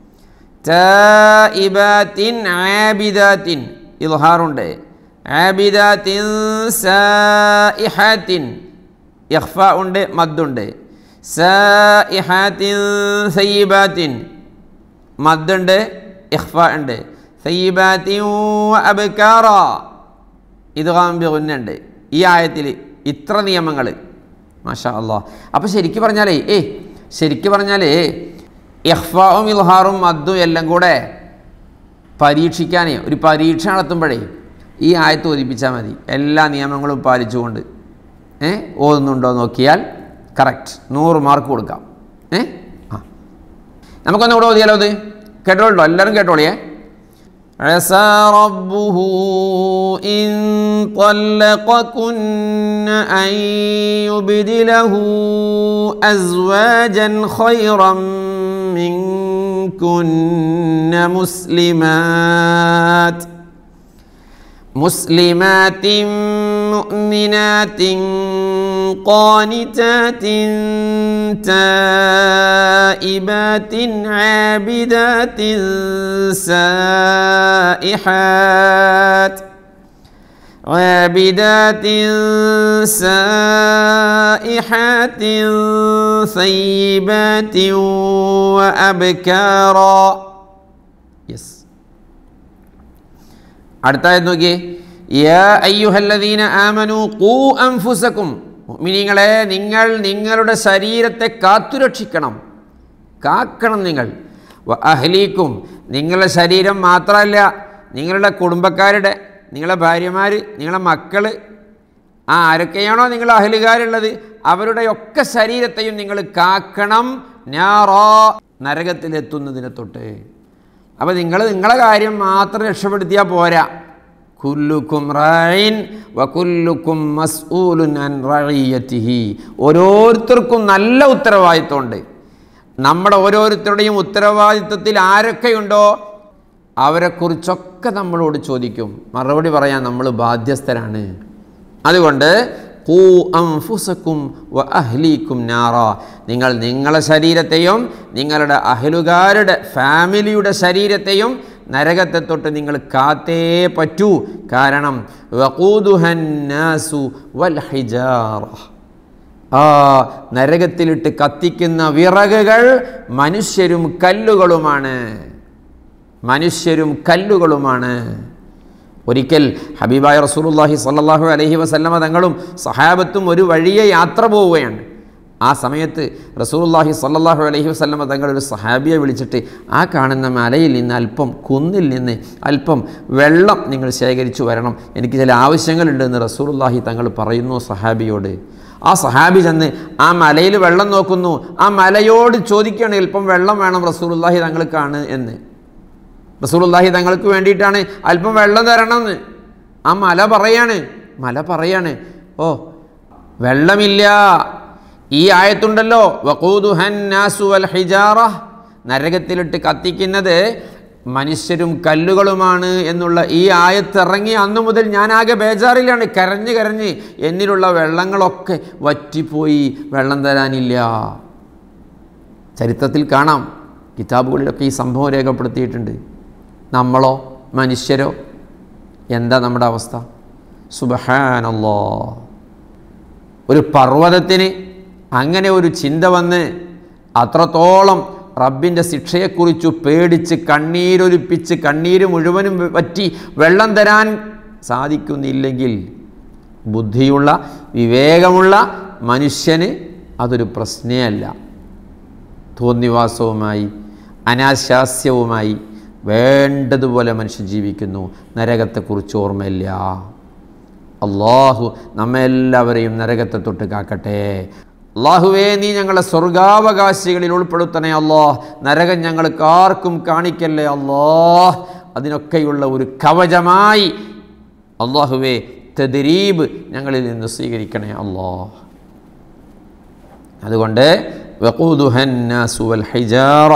തായിബാത്തിൻ ആബിദാത്തിൻ ഇൽഹാറുണ്ട്. ആബിദാത്തിൻ സായിഹാത്തിൻ ഇഖ്ഫാ ഉണ്ട്, മദ്ദുണ്ട്. സായിഹാത്തിൻ സയ്യിബാത്തിൻ മദ്ദുണ്ട്, ഇഖ്ഫാ ഉണ്ട്. സയ്യിബാത്തിൻ വഅബ്കാറ ഇദ്ഗാം ബിഗുന്നുണ്ട്. ഈ ആയത്തിൽ ഇത്ര നിയമങ്ങൾ മാഷാ അല്ലാഹ്. അപ്പോൾ ശരിക്കും പറഞ്ഞാലേ ഏ ശരിക്കും പറഞ്ഞാലേ ഇഖ്ഫാഉം ഇൽഹാറും മദ്ദും എല്ലാം കൂടെ പരീക്ഷിക്കാനേ, ഒരു പരീക്ഷ നടത്തുമ്പോഴേ ഈ ആയത്ത് ഓതിപ്പിച്ചാൽ മതി. എല്ലാ നിയമങ്ങളും പാലിച്ചുകൊണ്ട് ഏ ഓതുന്നുണ്ടോ നോക്കിയാൽ കറക്റ്റ് നൂറ് മാർക്ക് കൊടുക്കാം. ഏ ആ നമുക്കൊന്നുകൂടെ ഓതിയാലോ? അത് കേട്ടോളൂ, എല്ലാവരും കേട്ടോളിയേ. عسى ربه إن طلقكن أن يبدله أزواجا خيرا منكن مسلمات مسلمات مؤمنات قانتات تائبات عابدات سائحات عابدات سائحات ثيبات وأبكارا. യെസ്, അടുത്തായത് നോക്കിയേ. യാ അയ്യുഹല്ലദീന ആമനു ഖൂ അൻഫുസകും, മുഅ്മിനീങ്ങളെ നിങ്ങൾ നിങ്ങളുടെ ശരീരത്തെ കാത്തുരക്ഷിക്കണം, കാക്കണം നിങ്ങൾ. വ അഹ്ലീക്കും, നിങ്ങളുടെ ശരീരം മാത്രമല്ല നിങ്ങളുടെ കുടുംബക്കാരുടെ, നിങ്ങളുടെ ഭാര്യമാർ, നിങ്ങളുടെ മക്കൾ, ആ ആരൊക്കെയാണോ നിങ്ങൾ അഹ്ലുകാരുള്ളത് അവരുടെയൊക്കെ ശരീരത്തെയും നിങ്ങൾ കാക്കണം. നാറാ, നരകത്തിലെത്തുന്നതിനെ തൊട്ട്. അപ്പോൾ നിങ്ങൾ നിങ്ങളെ കാര്യം മാത്രം രക്ഷപ്പെടുത്തിയാൽ പോരാ. കുല്ലുക്കും റായിൻ വകുല്ലുക്കും മസ്ഊലുൻ അൻ റഇയതിഹി, ഓരോരുത്തർക്കും നല്ല ഉത്തരവാദിത്വമുണ്ട്. നമ്മുടെ ഓരോരുത്തരുടെയും ഉത്തരവാദിത്വത്തിൽ ആരൊക്കെയുണ്ടോ അവരെക്കുറിച്ചൊക്കെ നമ്മളോട് ചോദിക്കും, മറുപടി പറയാൻ നമ്മൾ ബാധ്യസ്ഥരാണ്. അതുകൊണ്ട് ഖൂ അൻഫുസകും വ അഹ്ലീകും നാറാ, നിങ്ങൾ നിങ്ങളുടെ ശരീരത്തെയും നിങ്ങളുടെ അഹ്ലുകാരുടെ ഫാമിലിയുടെ ശരീരത്തെയും നരകത്തെ തൊട്ട് നിങ്ങൾ കാത്തേ പറ്റൂ. കാരണം വഖൂദുഹന്നാസു വൽ ഹിജാറ, ആ നരകത്തിലിട്ട് കത്തിക്കുന്ന വിറകുകൾ മനുഷ്യരും കല്ലുകളുമാണ്. മനുഷ്യരും കല്ലുകളുമാണ്. ഒരിക്കൽ ഹബീബായ റസൂലുള്ളാഹി സ്വല്ലല്ലാഹു അലൈഹി വസല്ലമ തങ്ങളും സഹാബത്തും ഒരു വഴിയെ യാത്ര പോവുകയാണ്. ആ സമയത്ത് റസൂലുള്ളാഹി സ്വല്ലല്ലാഹു അലൈഹി വസല്ലമ തങ്ങൾ ഒരു സഹാബിയെ വിളിച്ചിട്ട്, ആ കാണുന്ന മലയിൽ നിന്ന് അല്പം, കുന്നിൽ നിന്ന് അല്പം വെള്ളം നിങ്ങൾ ശേഖരിച്ചു വരണം, എനിക്ക് ചില ആവശ്യങ്ങളുണ്ടെന്ന് റസൂലുള്ളാഹി തങ്ങൾ പറയുന്നു സഹാബിയോട്. ആ സഹാബി ചെന്ന് ആ മലയിൽ വെള്ളം നോക്കുന്നു. ആ മലയോട് ചോദിക്കുകയാണ്, അല്പം വെള്ളം വേണം റസൂലുള്ളാഹി തങ്ങൾക്കാണ് എന്ന്. റസൂലുള്ളാഹി തങ്ങൾക്ക് വേണ്ടിയിട്ടാണ് അല്പം വെള്ളം തരണമെന്ന്. ആ മല പറയാണ് മല പറയാണ് ഓ വെള്ളമില്ല. ഈ ആയത്തുണ്ടല്ലോ, വഖൂദുഹൻ നാസു വൽ ഹിജാറ, നരകത്തിലിട്ട് കത്തിക്കുന്നത് മനുഷ്യരും കല്ലുകളുമാണ് എന്നുള്ള ഈ ആയത്തിറങ്ങി അന്നു മുതൽ ഞാനാകെ ബേജാറിലാണ്. കരഞ്ഞ് കരഞ്ഞ് എന്നിലുള്ള വെള്ളങ്ങളൊക്കെ വറ്റിപ്പോയി, വെള്ളം തരാനില്ല. ചരിത്രത്തിൽ കാണാം, കിതാബുകളിലൊക്കെ ഈ സംഭവം രേഖപ്പെടുത്തിയിട്ടുണ്ട്. നമ്മളോ, മനുഷ്യരോ, എന്താ നമ്മുടെ അവസ്ഥ? സുബ്ഹാനല്ലാഹ്. ഒരു പർവ്വതത്തിന് അങ്ങനെ ഒരു ചിന്ത വന്ന് അത്രത്തോളം റബ്ബിൻ്റെ ശിക്ഷയെക്കുറിച്ച് പേടിച്ച് കണ്ണീരൊലിപ്പിച്ച് കണ്ണീര് മുഴുവനും വറ്റി വെള്ളം തരാൻ സാധിക്കുന്നില്ലെങ്കിൽ ബുദ്ധിയുള്ള വിവേകമുള്ള മനുഷ്യന് അതൊരു പ്രശ്നമല്ല. തോന്നിവാസവുമായി അനാശാസ്യവുമായി വേണ്ടതുപോലെ മനുഷ്യൻ ജീവിക്കുന്നു. നരകത്തെക്കുറിച്ച് ഓർമ്മയില്ല. അള്ളാഹു നമ്മെല്ലാവരെയും നരകത്തെ തൊട്ട് കാക്കട്ടെ. അള്ളാഹുവേ, നീ ഞങ്ങളെ സ്വർഗാവകാശികളിൽ ഉൾപ്പെടുത്തണേ അള്ളാഹ്. നരകം ഞങ്ങൾക്ക് ആർക്കും കാണിക്കല്ലേ അള്ളാഹ്. അതിനൊക്കെയുള്ള ഒരു കവചമായി അള്ളാഹുവേ തദ്രീബ് ഞങ്ങളിൽ നിന്ന് സ്വീകരിക്കണേ അള്ളാഹ്. അതുകൊണ്ട് വഖൂദുഹൻ നാസു വൽ ഹിജാറ,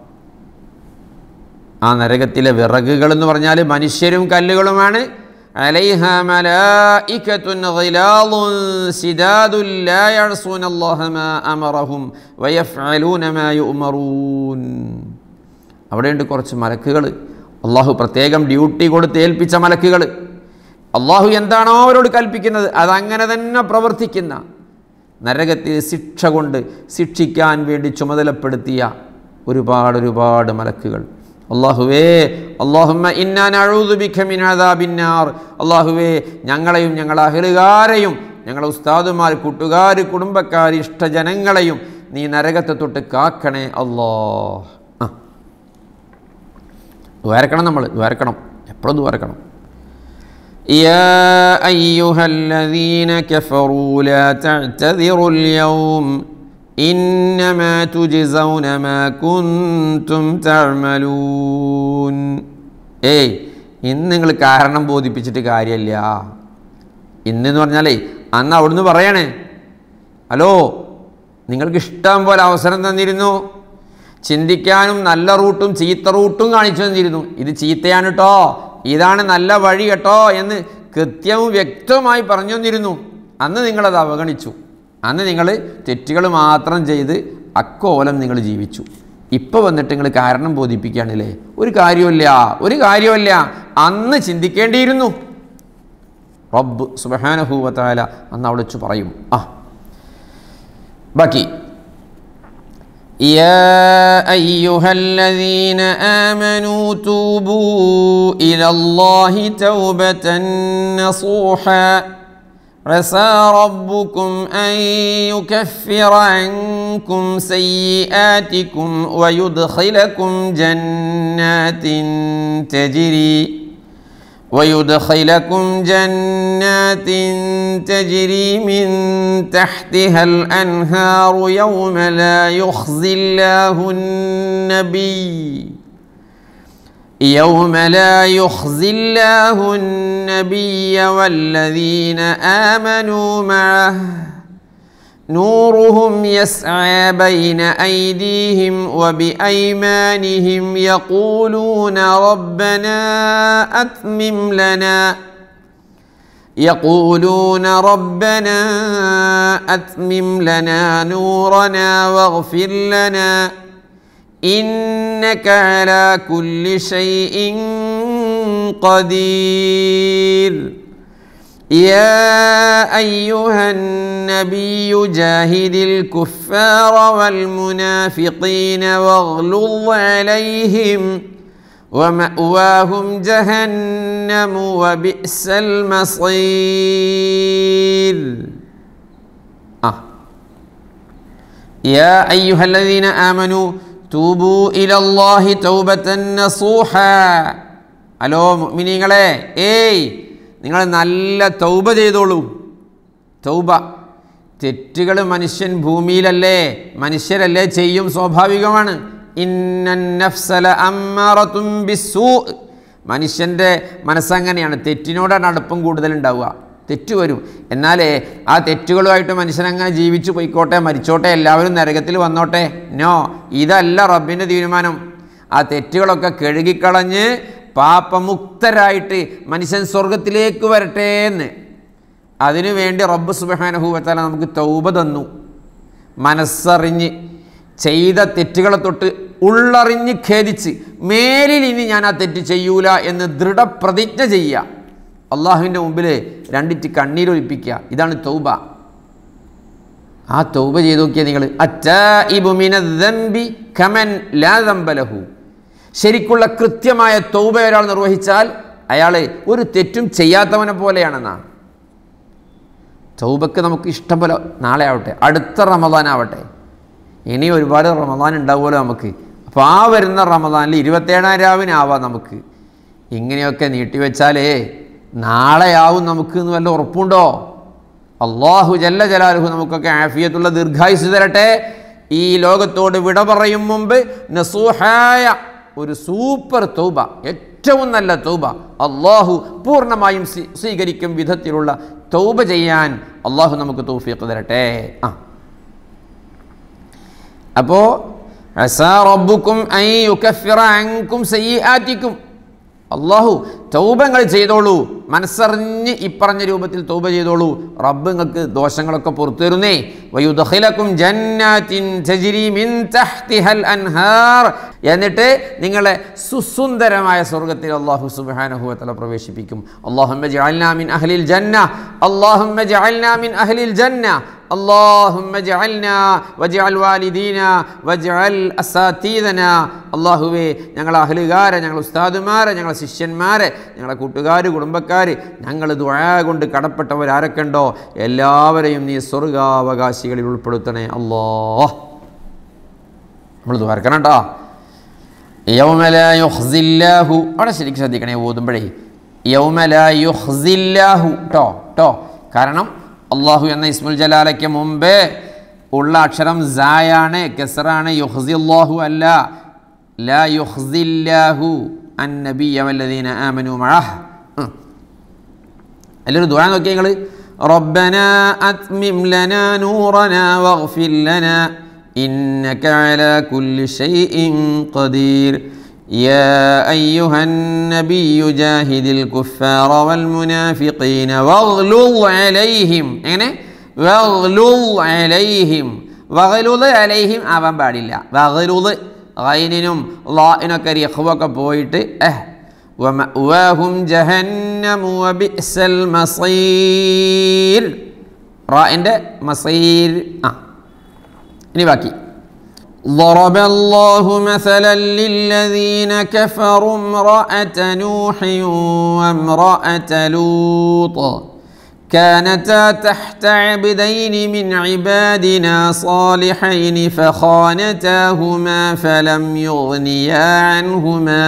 ആ നരകത്തിലെ വിറകുകൾ എന്ന് പറഞ്ഞാൽ മനുഷ്യരും കല്ലുകളുമാണ്. അലൈഹ മലായികത്തുൻ ഗിലാദുൻ സിദാദുൻ ലാ യഅ്സൂനല്ലാഹ മാ അമറഹും വയഫ്അലൂന മാ യുഅ്മറൂൻ. അവിടെയുണ്ട് കുറച്ച് മലക്കുകൾ, അള്ളാഹു പ്രത്യേകം ഡ്യൂട്ടി കൊടുത്ത് ഏൽപ്പിച്ച മലക്കുകൾ. അള്ളാഹു എന്താണോ അവരോട് കൽപ്പിക്കുന്നത് അതങ്ങനെ തന്നെ പ്രവർത്തിക്കുന്ന, നരകത്തിൽ ശിക്ഷ കൊണ്ട് ശിക്ഷിക്കാൻ വേണ്ടി ചുമതലപ്പെടുത്തിയ ഒരുപാട് ഒരുപാട് മലക്കുകൾ. അല്ലാഹുവേ, അല്ലാഹുമ്മ ഇന്നാ നഊദു ബിക മിൻ അദാബിന്നാർ. അല്ലാഹുവേ, ഞങ്ങളെയും ഞങ്ങളെ അഹ്ലുകാരെയും ഞങ്ങളെ ഉസ്താദുമാർ, കൂട്ടുകാർ, കുടുംബക്കാർ, ഇഷ്ടജനങ്ങളെയും നീ നരകത്തെ തൊട്ട് കാക്കണേ അല്ലാഹ്. ആ ദ്വാരക്കണം, നമ്മൾ ദ്വാരക്കണം, എപ്പോഴും ദ്വാരക്കണം. യാ അയ്യുഹല്ലദീന കഫറൂ ലാ തഅ്തദിറുൽ യൗം ഇന്നമാ തുജ്സൗന മാ കുൻതും തഅമലൂൻ. ഏയ്, ഇന്ന് നിങ്ങൾ കാരണം ബോധിപ്പിച്ചിട്ട് കാര്യമില്ല. ഇന്നെന്ന് പറഞ്ഞാലേ അന്ന് അവിടുന്ന് പറയണേ, ഹലോ, നിങ്ങൾക്ക് ഇഷ്ടം പോലെ അവസരം തന്നിരുന്നു, ചിന്തിക്കാനും നല്ല റൂട്ടും ചീത്ത റൂട്ടും കാണിച്ചു തന്നിരുന്നു. ഇത് ചീത്തയാണ് കേട്ടോ, ഇതാണ് നല്ല വഴി കേട്ടോ എന്ന് കൃത്യവും വ്യക്തവുമായി പറഞ്ഞു തന്നിരുന്നു. അന്ന് നിങ്ങളത് അവഗണിച്ചു. അന്ന് നിങ്ങൾ തെറ്റുകൾ മാത്രം ചെയ്ത് അക്കോലം നിങ്ങൾ ജീവിച്ചു. ഇപ്പോൾ വന്നിട്ട് നിങ്ങൾ കാരണം ബോധിപ്പിക്കുകയാണല്ലേ? ഒരു കാര്യമില്ല, ഒരു കാര്യമില്ല. അന്ന് ചിന്തിക്കേണ്ടിയിരുന്നു. റബ്ബ് സുബ്ഹാനഹു വ തആല അന്ന് അവിടെ വെച്ച് പറയും. ആ ബാക്കി യാ അയ്യുഹല്ലദീന ആമനൂ തൂബൂ ഇലല്ലാഹി തൗബതൻ നസൂഹാ عسى ربكم أن يكفر عنكم سيئاتكم ويدخلكم جنات تجري ويدخلكم جنات تجري من تحتها الأنهار يوم لا يخزي الله النبي يوم لا يخزي الله النبي والذين آمنوا معه نورهم يسعى بين أيديهم وبأيمانهم يقولون ربنا أتمم لنا يقولون ربنا أتمم لنا نورنا واغفر لنا إنك على كل شيء قدير يا أيها النبي جاهد الكفار والمنافقين واغلظ عليهم ومأواهم جهنم وبئس المصير. آه. يا أيها الذين آمنوا توبوا إلى الله توبة نصوحا. ഹലോ മുഅ്മിനീങ്ങളെ, ഏയ് നിങ്ങൾ നല്ല തൗബ ചെയ്തോളൂ. തൗബ, തെറ്റുകൾ മനുഷ്യൻ ഭൂമിയിലല്ലേ, മനുഷ്യരല്ലേ ചെയ്യും, സ്വാഭാവികമാണ്. ഇന്നൻ നഫ്സല അമ്മാറത്തും ബിസ്സൂ, മനുഷ്യൻ്റെ മനസ്സങ്ങനെയാണ്, തെറ്റിനോടാണ് അടുപ്പം കൂടുതലുണ്ടാവുക. തെറ്റ് വരും, എന്നാലേ ആ തെറ്റുകളുമായിട്ട് മനുഷ്യനങ്ങനെ ജീവിച്ചു പോയിക്കോട്ടെ, മരിച്ചോട്ടെ, എല്ലാവരും നരകത്തിൽ വന്നോട്ടെ. നോ, ഇതല്ല റബ്ബിൻ്റെ തീരുമാനം. ആ തെറ്റുകളൊക്കെ കഴുകിക്കളഞ്ഞ് പാപമുക്തരായിട്ട് മനുഷ്യൻ സ്വർഗത്തിലേക്ക് വരട്ടെ എന്ന്. അതിനു വേണ്ടി റബ്ബ് സുബ്ഹാനഹു വ തആല നമുക്ക് തൗബ തന്നു. മനസ്സറിഞ്ഞ് ചെയ്ത തെറ്റുകളെ തൊട്ട് ഉള്ളറിഞ്ഞ് ഖേദിച്ച് മേലിൽ ഇനി ഞാൻ ആ തെറ്റ് ചെയ്യൂല എന്ന് ദൃഢപ്രതിജ്ഞ ചെയ്യുക. അള്ളാഹുവിൻ്റെ മുമ്പിൽ രണ്ടിറ്റ് കണ്ണീരൊലിപ്പിക്കുക. ഇതാണ് തൗബ. ആ തൗബ ചെയ്ത് നോക്കിയാൽ നിങ്ങൾ, അത്താഇബു മിനദ്ദംബി കമൻ ലാ ദംബ ലഹു. ശരിക്കുള്ള കൃത്യമായ തൗബ ഒരാൾ നിർവഹിച്ചാൽ അയാൾ ഒരു തെറ്റും ചെയ്യാത്തവനെ പോലെയാണെന്നാണ്. തൗബക്ക് നമുക്ക് ഇഷ്ടം പോലെ നാളെ ആവട്ടെ, അടുത്ത റമദാൻ ആവട്ടെ, ഇനി ഒരുപാട് റമദാൻ ഉണ്ടാവുമല്ലോ നമുക്ക്. അപ്പോൾ ആ വരുന്ന റമദാനിൽ ഇരുപത്തേഴാം രാവിനാവാം നമുക്ക്. ഇങ്ങനെയൊക്കെ നീട്ടിവെച്ചാലേ നാളെയാവും നമുക്ക് എന്ന് വല്ല ഉറപ്പുണ്ടോ? അള്ളാഹു ജല്ല ജലാലുഹു നമുക്കൊക്കെ ആഫിയത്തുള്ള ദീർഘായുസ് തരട്ടെ. ഈ ലോകത്തോട് വിട പറയും മുമ്പ് നസൂഹായ ഒരു സൂപ്പർ തൗബ, ഏറ്റവും നല്ല തൗബ അള്ളാഹു പൂർണ്ണമായും സ്വീകരിക്കും വിധത്തിലുള്ള തൗബ ചെയ്യാൻ അള്ളാഹു നമുക്ക് തൗഫീഖ് തരട്ടെ. ആ അപ്പോൾ അസാ റബ്ബുക്കും അൻ യുകഫിറ അൻകും സയ്യിആതികും, അള്ളാഹു തൗബങ്ങൾ ചെയ്തോളൂ, മനസ്സറിഞ്ഞ് ഇപ്പറഞ്ഞ രൂപത്തിൽ തൗബ ചെയ്തോളൂ, റബ്ബ് നിങ്ങൾക്ക് ദോഷങ്ങളൊക്കെ പുറത്തു തരുന്നേ. വയുദ്ഖിലകും ജന്നാത്തിൻ തജ്രി മിൻ തഹ്തിഹൽ അൻഹാർ, എന്നിട്ട് നിങ്ങളെ സുസുന്ദരമായ സ്വർഗ്ഗത്തിൽ അല്ലാഹു സുബ്ഹാനഹു വ തആല പ്രവേശിപ്പിക്കും. അല്ലാഹുമ്മ ജഅൽനാ മിൻ അഹ്ലിൽ ജന്ന, അല്ലാഹുമ്മ ജഅൽനാ മിൻ അഹ്ലിൽ ജന്ന, അല്ലാഹുമ്മ ജഅൽനാ വജഅൽ വാലിദീന വജഅൽ അസാതീദന. അല്ലാഹുവേ, ഞങ്ങളെ അഹ്ലുകാരെ, ഞങ്ങളെ ഉസ്താദുമാരെ, ഞങ്ങളെ ശിഷ്യന്മാരെ, ഞങ്ങളെ കൂട്ടുകാർ, കുടുംബക്കാർ, ഞങ്ങൾ ദുആ കൊണ്ട് കടപ്പെട്ടവരാരൊക്കെ ഉണ്ടോ എല്ലാവരെയും നീ സ്വർഗാവകാശികളിൽ ഉൾപ്പെടുത്തണേ അല്ലാഹ്. നമ്മൾ ദുആർക്കണം കേട്ടോ. യൗമ ലാ യുഖ്സില്ലാഹു, അവിടെ ശരിക്കും ശ്രദ്ധിക്കണേ ഓതുമ്പോഴേ, യൗമ ലാ യുഖ്സില്ലാഹു ട്ടോ ട്ടോ കാരണം അള്ളാഹു എന്ന ഇസ്മുൽ ജലാലയ്ക്ക് മുമ്പേ ഉള്ള അക്ഷരം സായാണ്, കസ്റാണ്. യുഖ്സില്ലാഹു അല്ല, ലാ യുഖ്സില്ലാഹു അന്നബിയ വല്ലദീന ആമനു മഅഹ്. അതിലൊരു ദുആ നോക്കിയാൽ നിങ്ങൾ, റബ്ബനാ അത്മിം ലനാ നൂറനാ വഗ്ഫിർ ലനാ ഇന്നക അലാ കുല്ലി ഷൈഇൻ ഖദീർ. യാ അയ്യുഹൻ നബിയ്യു ജാഹിദിൽ കുഫാറ വൽ മുനാഫിഖീന വഗ്ലുദ് അലൈഹിം. എങ്ങനെ? വഗ്ലുദ് അലൈഹിം. വഗ്ലുദ് അലൈഹിം ആവാൻ പാടില്ല. വഗ്ലുദ് ഗൈനിനും ളാഇനൊക്കെ ഇഖ്വൊക്കെ പോയിട്ട് എഹ് വമഅവാഹും ജഹന്നമു വബിഅ്സൽ മസീർ. റാഇന്റെ മസീർ. ആ ഇനി ബാക്കി. ضرب الله مثلا للذين كفروا امرأة نوح وامرأة لوط كانتا تحت عبدين من عبادنا صالحين فخانتاهما فلم يغنيا عنهما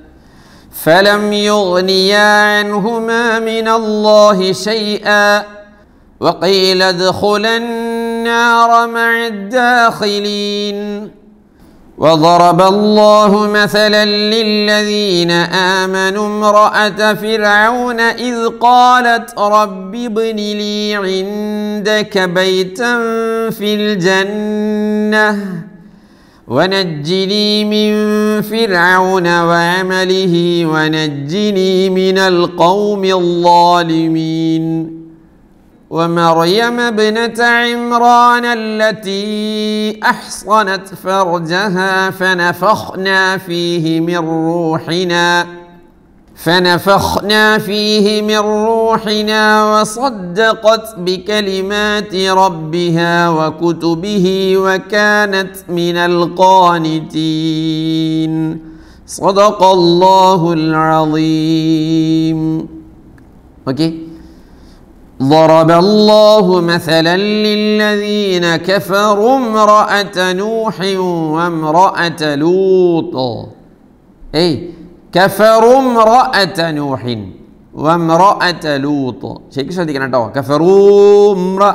فلم يغنيا عنهما من الله شيئا وقيل ادخلا النار مع الداخلين. وضرب الله مثلا للذين آمنوا امرأة فرعون إذ قالت رب ابن لي عندك بيتا في الجنة ونجني من فرعون وعمله ونجني من القوم الظالمين. ومريم ابنة عمران التي أحصنت فرجها فنفخنا فيه من روحنا فنفخنا فيه من روحنا وصدقت بكلمات ربها وكتبه وكانت من القانتين صدق الله العظيم. اوكي. ضرب الله مثلا للذين كفروا امرأة نوح وامرأة لوط. اي كفروا امرأة نوح وامرأة لوط. شيء ശ്രദ്ധിക്കണം കേട്ടോ. كفروا امرأة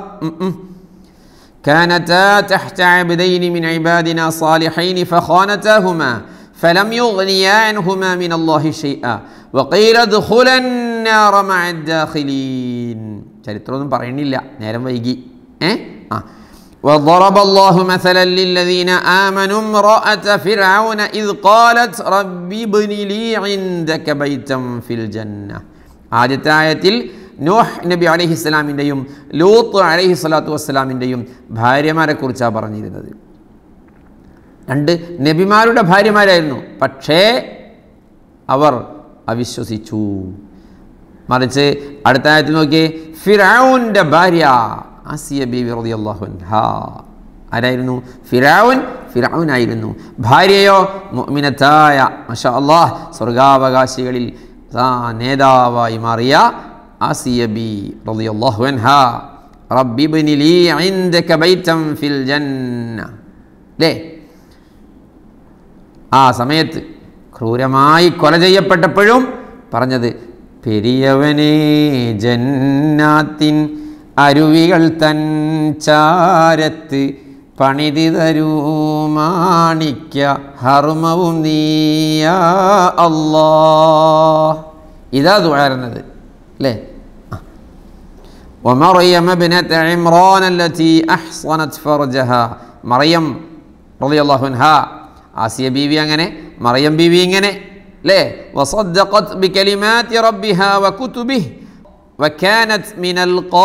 كانتا تحت عبدين من عبادنا صالحين فخانتاهما فلم يغنيا عنهما من الله شيئا وقيل ادخلا النار مع الداخلين. ചരിത്രമൊന്നും പറയുന്നില്ല, നേരം വൈകി. ഏ ആ وضرب الله مثلا للذين آمنوا امرأة فرعون إذ قالت رب ابن لي عندك بيتا في الجنة. ആദ്യത്തെ ആയത്തിൽ നൂഹ് നബി അലൈഹിസ്സലാമിൻ്റെയും ലൂത്ത് അലൈഹി സ്വലാത്തു വസ്സലാമിൻ്റെയും ഭാര്യമാരെ കുറിച്ചാണ് പറഞ്ഞിരുന്നത്. രണ്ട് നബിമാരുടെ ഭാര്യമാരായിരുന്നു, പക്ഷേ അവർ അവിശ്വസിച്ചു. മറിച്ച് അടുത്ത ആയത്തിൽ നോക്കിയേ, ഫിർഔന്റെ ഭാര്യ ആസിയ ബീവി റളിയല്ലാഹു അൻഹാ ആരായിരുന്നു? ഫിർഔൻ ഫിർഔൻ ആയിരുന്നു. ഭാര്യയോ മുഅ്മിനത്തായ മാഷാ അല്ലാഹ് സ്വർഗാവകാശികളിൽ നേതാവായി മാറിയ ആസിയ ബി റളിയല്ലാഹു അൻഹാ. റബ്ബി ഇബ്നി ലീ ഇൻദക ബൈതൻ ഫിൽ ജന്ന. ലേ ആ സമയത്ത് ക്രൂരമായി കൊല ചെയ്യപ്പെട്ടപ്പോഴും പറഞ്ഞത്, പെരിയവനേ ജന്നാത്തിൻ അരുവികൾ തൻ ചാരത്ത് പണിതി തരൂ മാണിക്യ ഹർമവും നീയാ അല്ലാഹ്. ഇതാ ദുആറുന്നത് അല്ലേ. ومريم ابنة عمران التي أحصنت فرجها. മറിയം റളിയല്ലാഹു അൻഹാ, ആസിയ ബീവി അങ്ങനെ, മറിയം ബീവി ഇങ്ങനെ അല്ലേ. وصدقت بكلمات ربها وكتبه وكانت من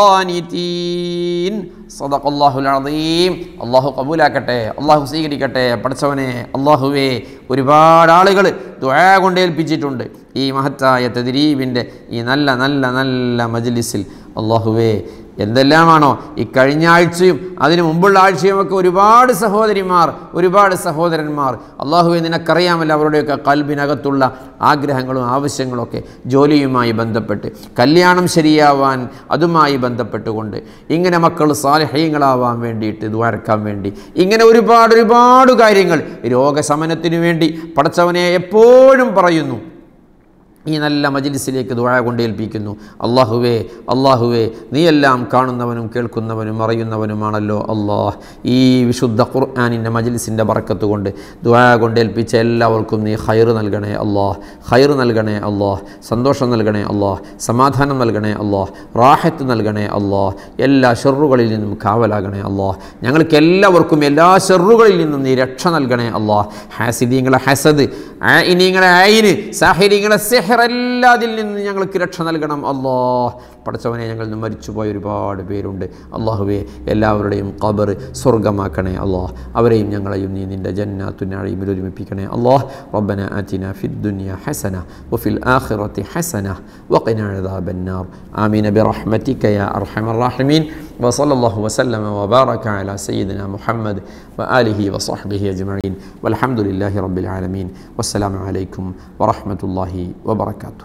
القانتين صدق الله العظيم. അള്ളാഹു കബൂലാക്കട്ടെ, അള്ളാഹു സ്വീകരിക്കട്ടെ. പഠിച്ചവനെ അള്ളാഹുവേ, ഒരുപാട് ആളുകൾ ദുആ കൊണ്ട് ഏൽപ്പിച്ചിട്ടുണ്ട് ഈ മഹത്തായ തദ്രീബിൻ്റെ ഈ നല്ല നല്ല നല്ല മജ്ലിസിൽ. അള്ളാഹുവേ, എന്തെല്ലാമാണോ ഈ കഴിഞ്ഞ ആഴ്ചയും അതിന് മുമ്പുള്ള ആഴ്ചയുമൊക്കെ ഒരുപാട് സഹോദരിമാർ, ഒരുപാട് സഹോദരന്മാർ, അള്ളാഹുവെ നിനക്കറിയാമല്ലോ അവരുടെയൊക്കെ കൽബിനകത്തുള്ള ആഗ്രഹങ്ങളും ആവശ്യങ്ങളൊക്കെ, ജോലിയുമായി ബന്ധപ്പെട്ട്, കല്യാണം ശരിയാവാൻ അതുമായി ബന്ധപ്പെട്ടുകൊണ്ട്, ഇങ്ങനെ മക്കൾ സാലിഹീങ്ങളാവാൻ വേണ്ടിയിട്ട് ദ്വാരക്കാൻ വേണ്ടി, ഇങ്ങനെ ഒരുപാട് ഒരുപാട് കാര്യങ്ങൾ, രോഗശമനത്തിനു വേണ്ടി പടച്ചവനെ എപ്പോഴും പറയുന്നു. ഈ നല്ല മജ്ലിസിലേക്ക് ദുആ കൊണ്ടേൽപ്പിക്കുന്നു. അല്ലാഹുവേ അല്ലാഹുവേ നീയെല്ലാം കാണുന്നവനും കേൾക്കുന്നവനും അറിയുന്നവനുമാണല്ലോ അല്ലാഹ്. ഈ വിശുദ്ധ ഖുർആനിൻ്റെ മജ്ലിസിൻ്റെ ബറക്കത്ത് കൊണ്ട് ദുആ കൊണ്ടേൽപ്പിച്ച എല്ലാവർക്കും നീ ഖൈറ് നൽകണേ അല്ലാഹ്, ഖൈറ് നൽകണേ അല്ലാഹ്, സന്തോഷം നൽകണേ അല്ലാഹ്, സമാധാനം നൽകണേ അല്ലാഹ്, റാഹത്ത് നൽകണേ അല്ലാഹ്, എല്ലാ ഷർറുകളിൽ നിന്നും കാവലാകണേ അല്ലാഹ്. ഞങ്ങൾക്ക് എല്ലാവർക്കും എല്ലാ ഷർറുകളിൽ നിന്നും നീ രക്ഷ നൽകണേ അല്ലാഹ്. ഹാസിദീങ്ങളെ ഹസദ്, ആയിനീങ്ങളെ ആയിന്, സാഹിരീങ്ങളെ സിഹ്ർ, എല്ലാതിൽ നിന്ന് ഞങ്ങൾക്ക് രക്ഷ നൽകണം അല്ലാഹ്. പടച്ചവനെ, ഞങ്ങളിൽ നിന്ന് മരിച്ചുപോയ ഒരുപാട് പേരുണ്ട് അല്ലാഹുവേ, എല്ലാവരുടെയും ഖബർ സ്വർഗമാക്കണേ അല്ലാഹ്. അവരെയും ഞങ്ങളെയും നീ നിൻ്റെ ജന്നാത്തുൻ നഈമിൽ ഒരുമിപ്പിക്കണേ അല്ലാഹ്. റബ്ബനാ ആതിനാ ഫിദ് ദുനിയ ഹസന വഫിൽ ആഖിറതി ഹസന വഖിനാ അദാബന്നാർ. ആമീൻ ബിറഹ്മതിക യാ അർഹമർ റഹീമീൻ. വസല്ലല്ലാഹു വസല്ലമ വബാറക അലാ സയ്യിദിനാ മുഹമ്മദ് വആലിഹി വസഹ്ബിഹി അജ്മഈൻ വൽഹംദുലില്ലാഹി റബ്ബിൽ ആലമീൻ. വസ്സലാമു അലൈക്കും വറഹ്മത്തുള്ളാഹി വബറകാതുഹു.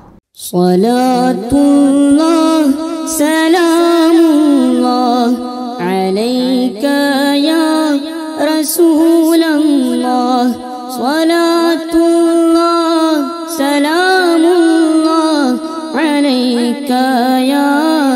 സ്വലാത്തുല്ലാഹ് സലാമുല്ലാഹ് അലൈക യാ റസൂലല്ലാഹ്. സ്വലാത്തുല്ലാഹ് സലാമുല്ലാഹ് അലൈക യാ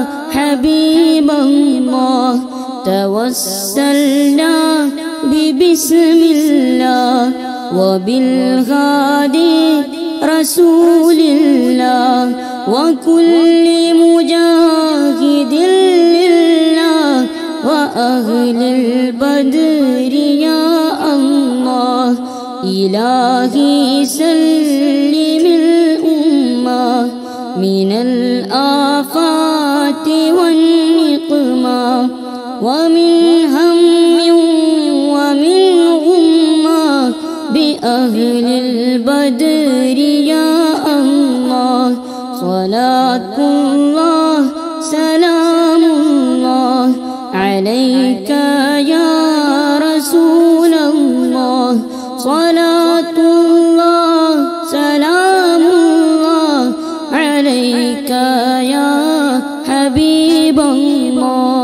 ഹബീബല്ലാഹ്. തവസ്സൽനാ ബിബിസ്മില്ലാഹ് വബിൽഹാദി റസൂലില്ലാഹ് വകുല്ലി മുജാഹിദിൻ ലില്ലാഹ് വഅഹ്ലിൽ ബദ്രി യാ അല്ലാഹ്. ഇലാഹി സല്ലിമിൽ ഉമ്മ മിനൽ ആഫാതി വന്നിഖ്മാ വമിൻ ഹമ്മിൻ വമിൻ ഗുമ്മാ بأهل البدر يا الله. صلاة الله سلام الله عليك يا رسول الله صلاة الله سلام الله عليك يا حبيب الله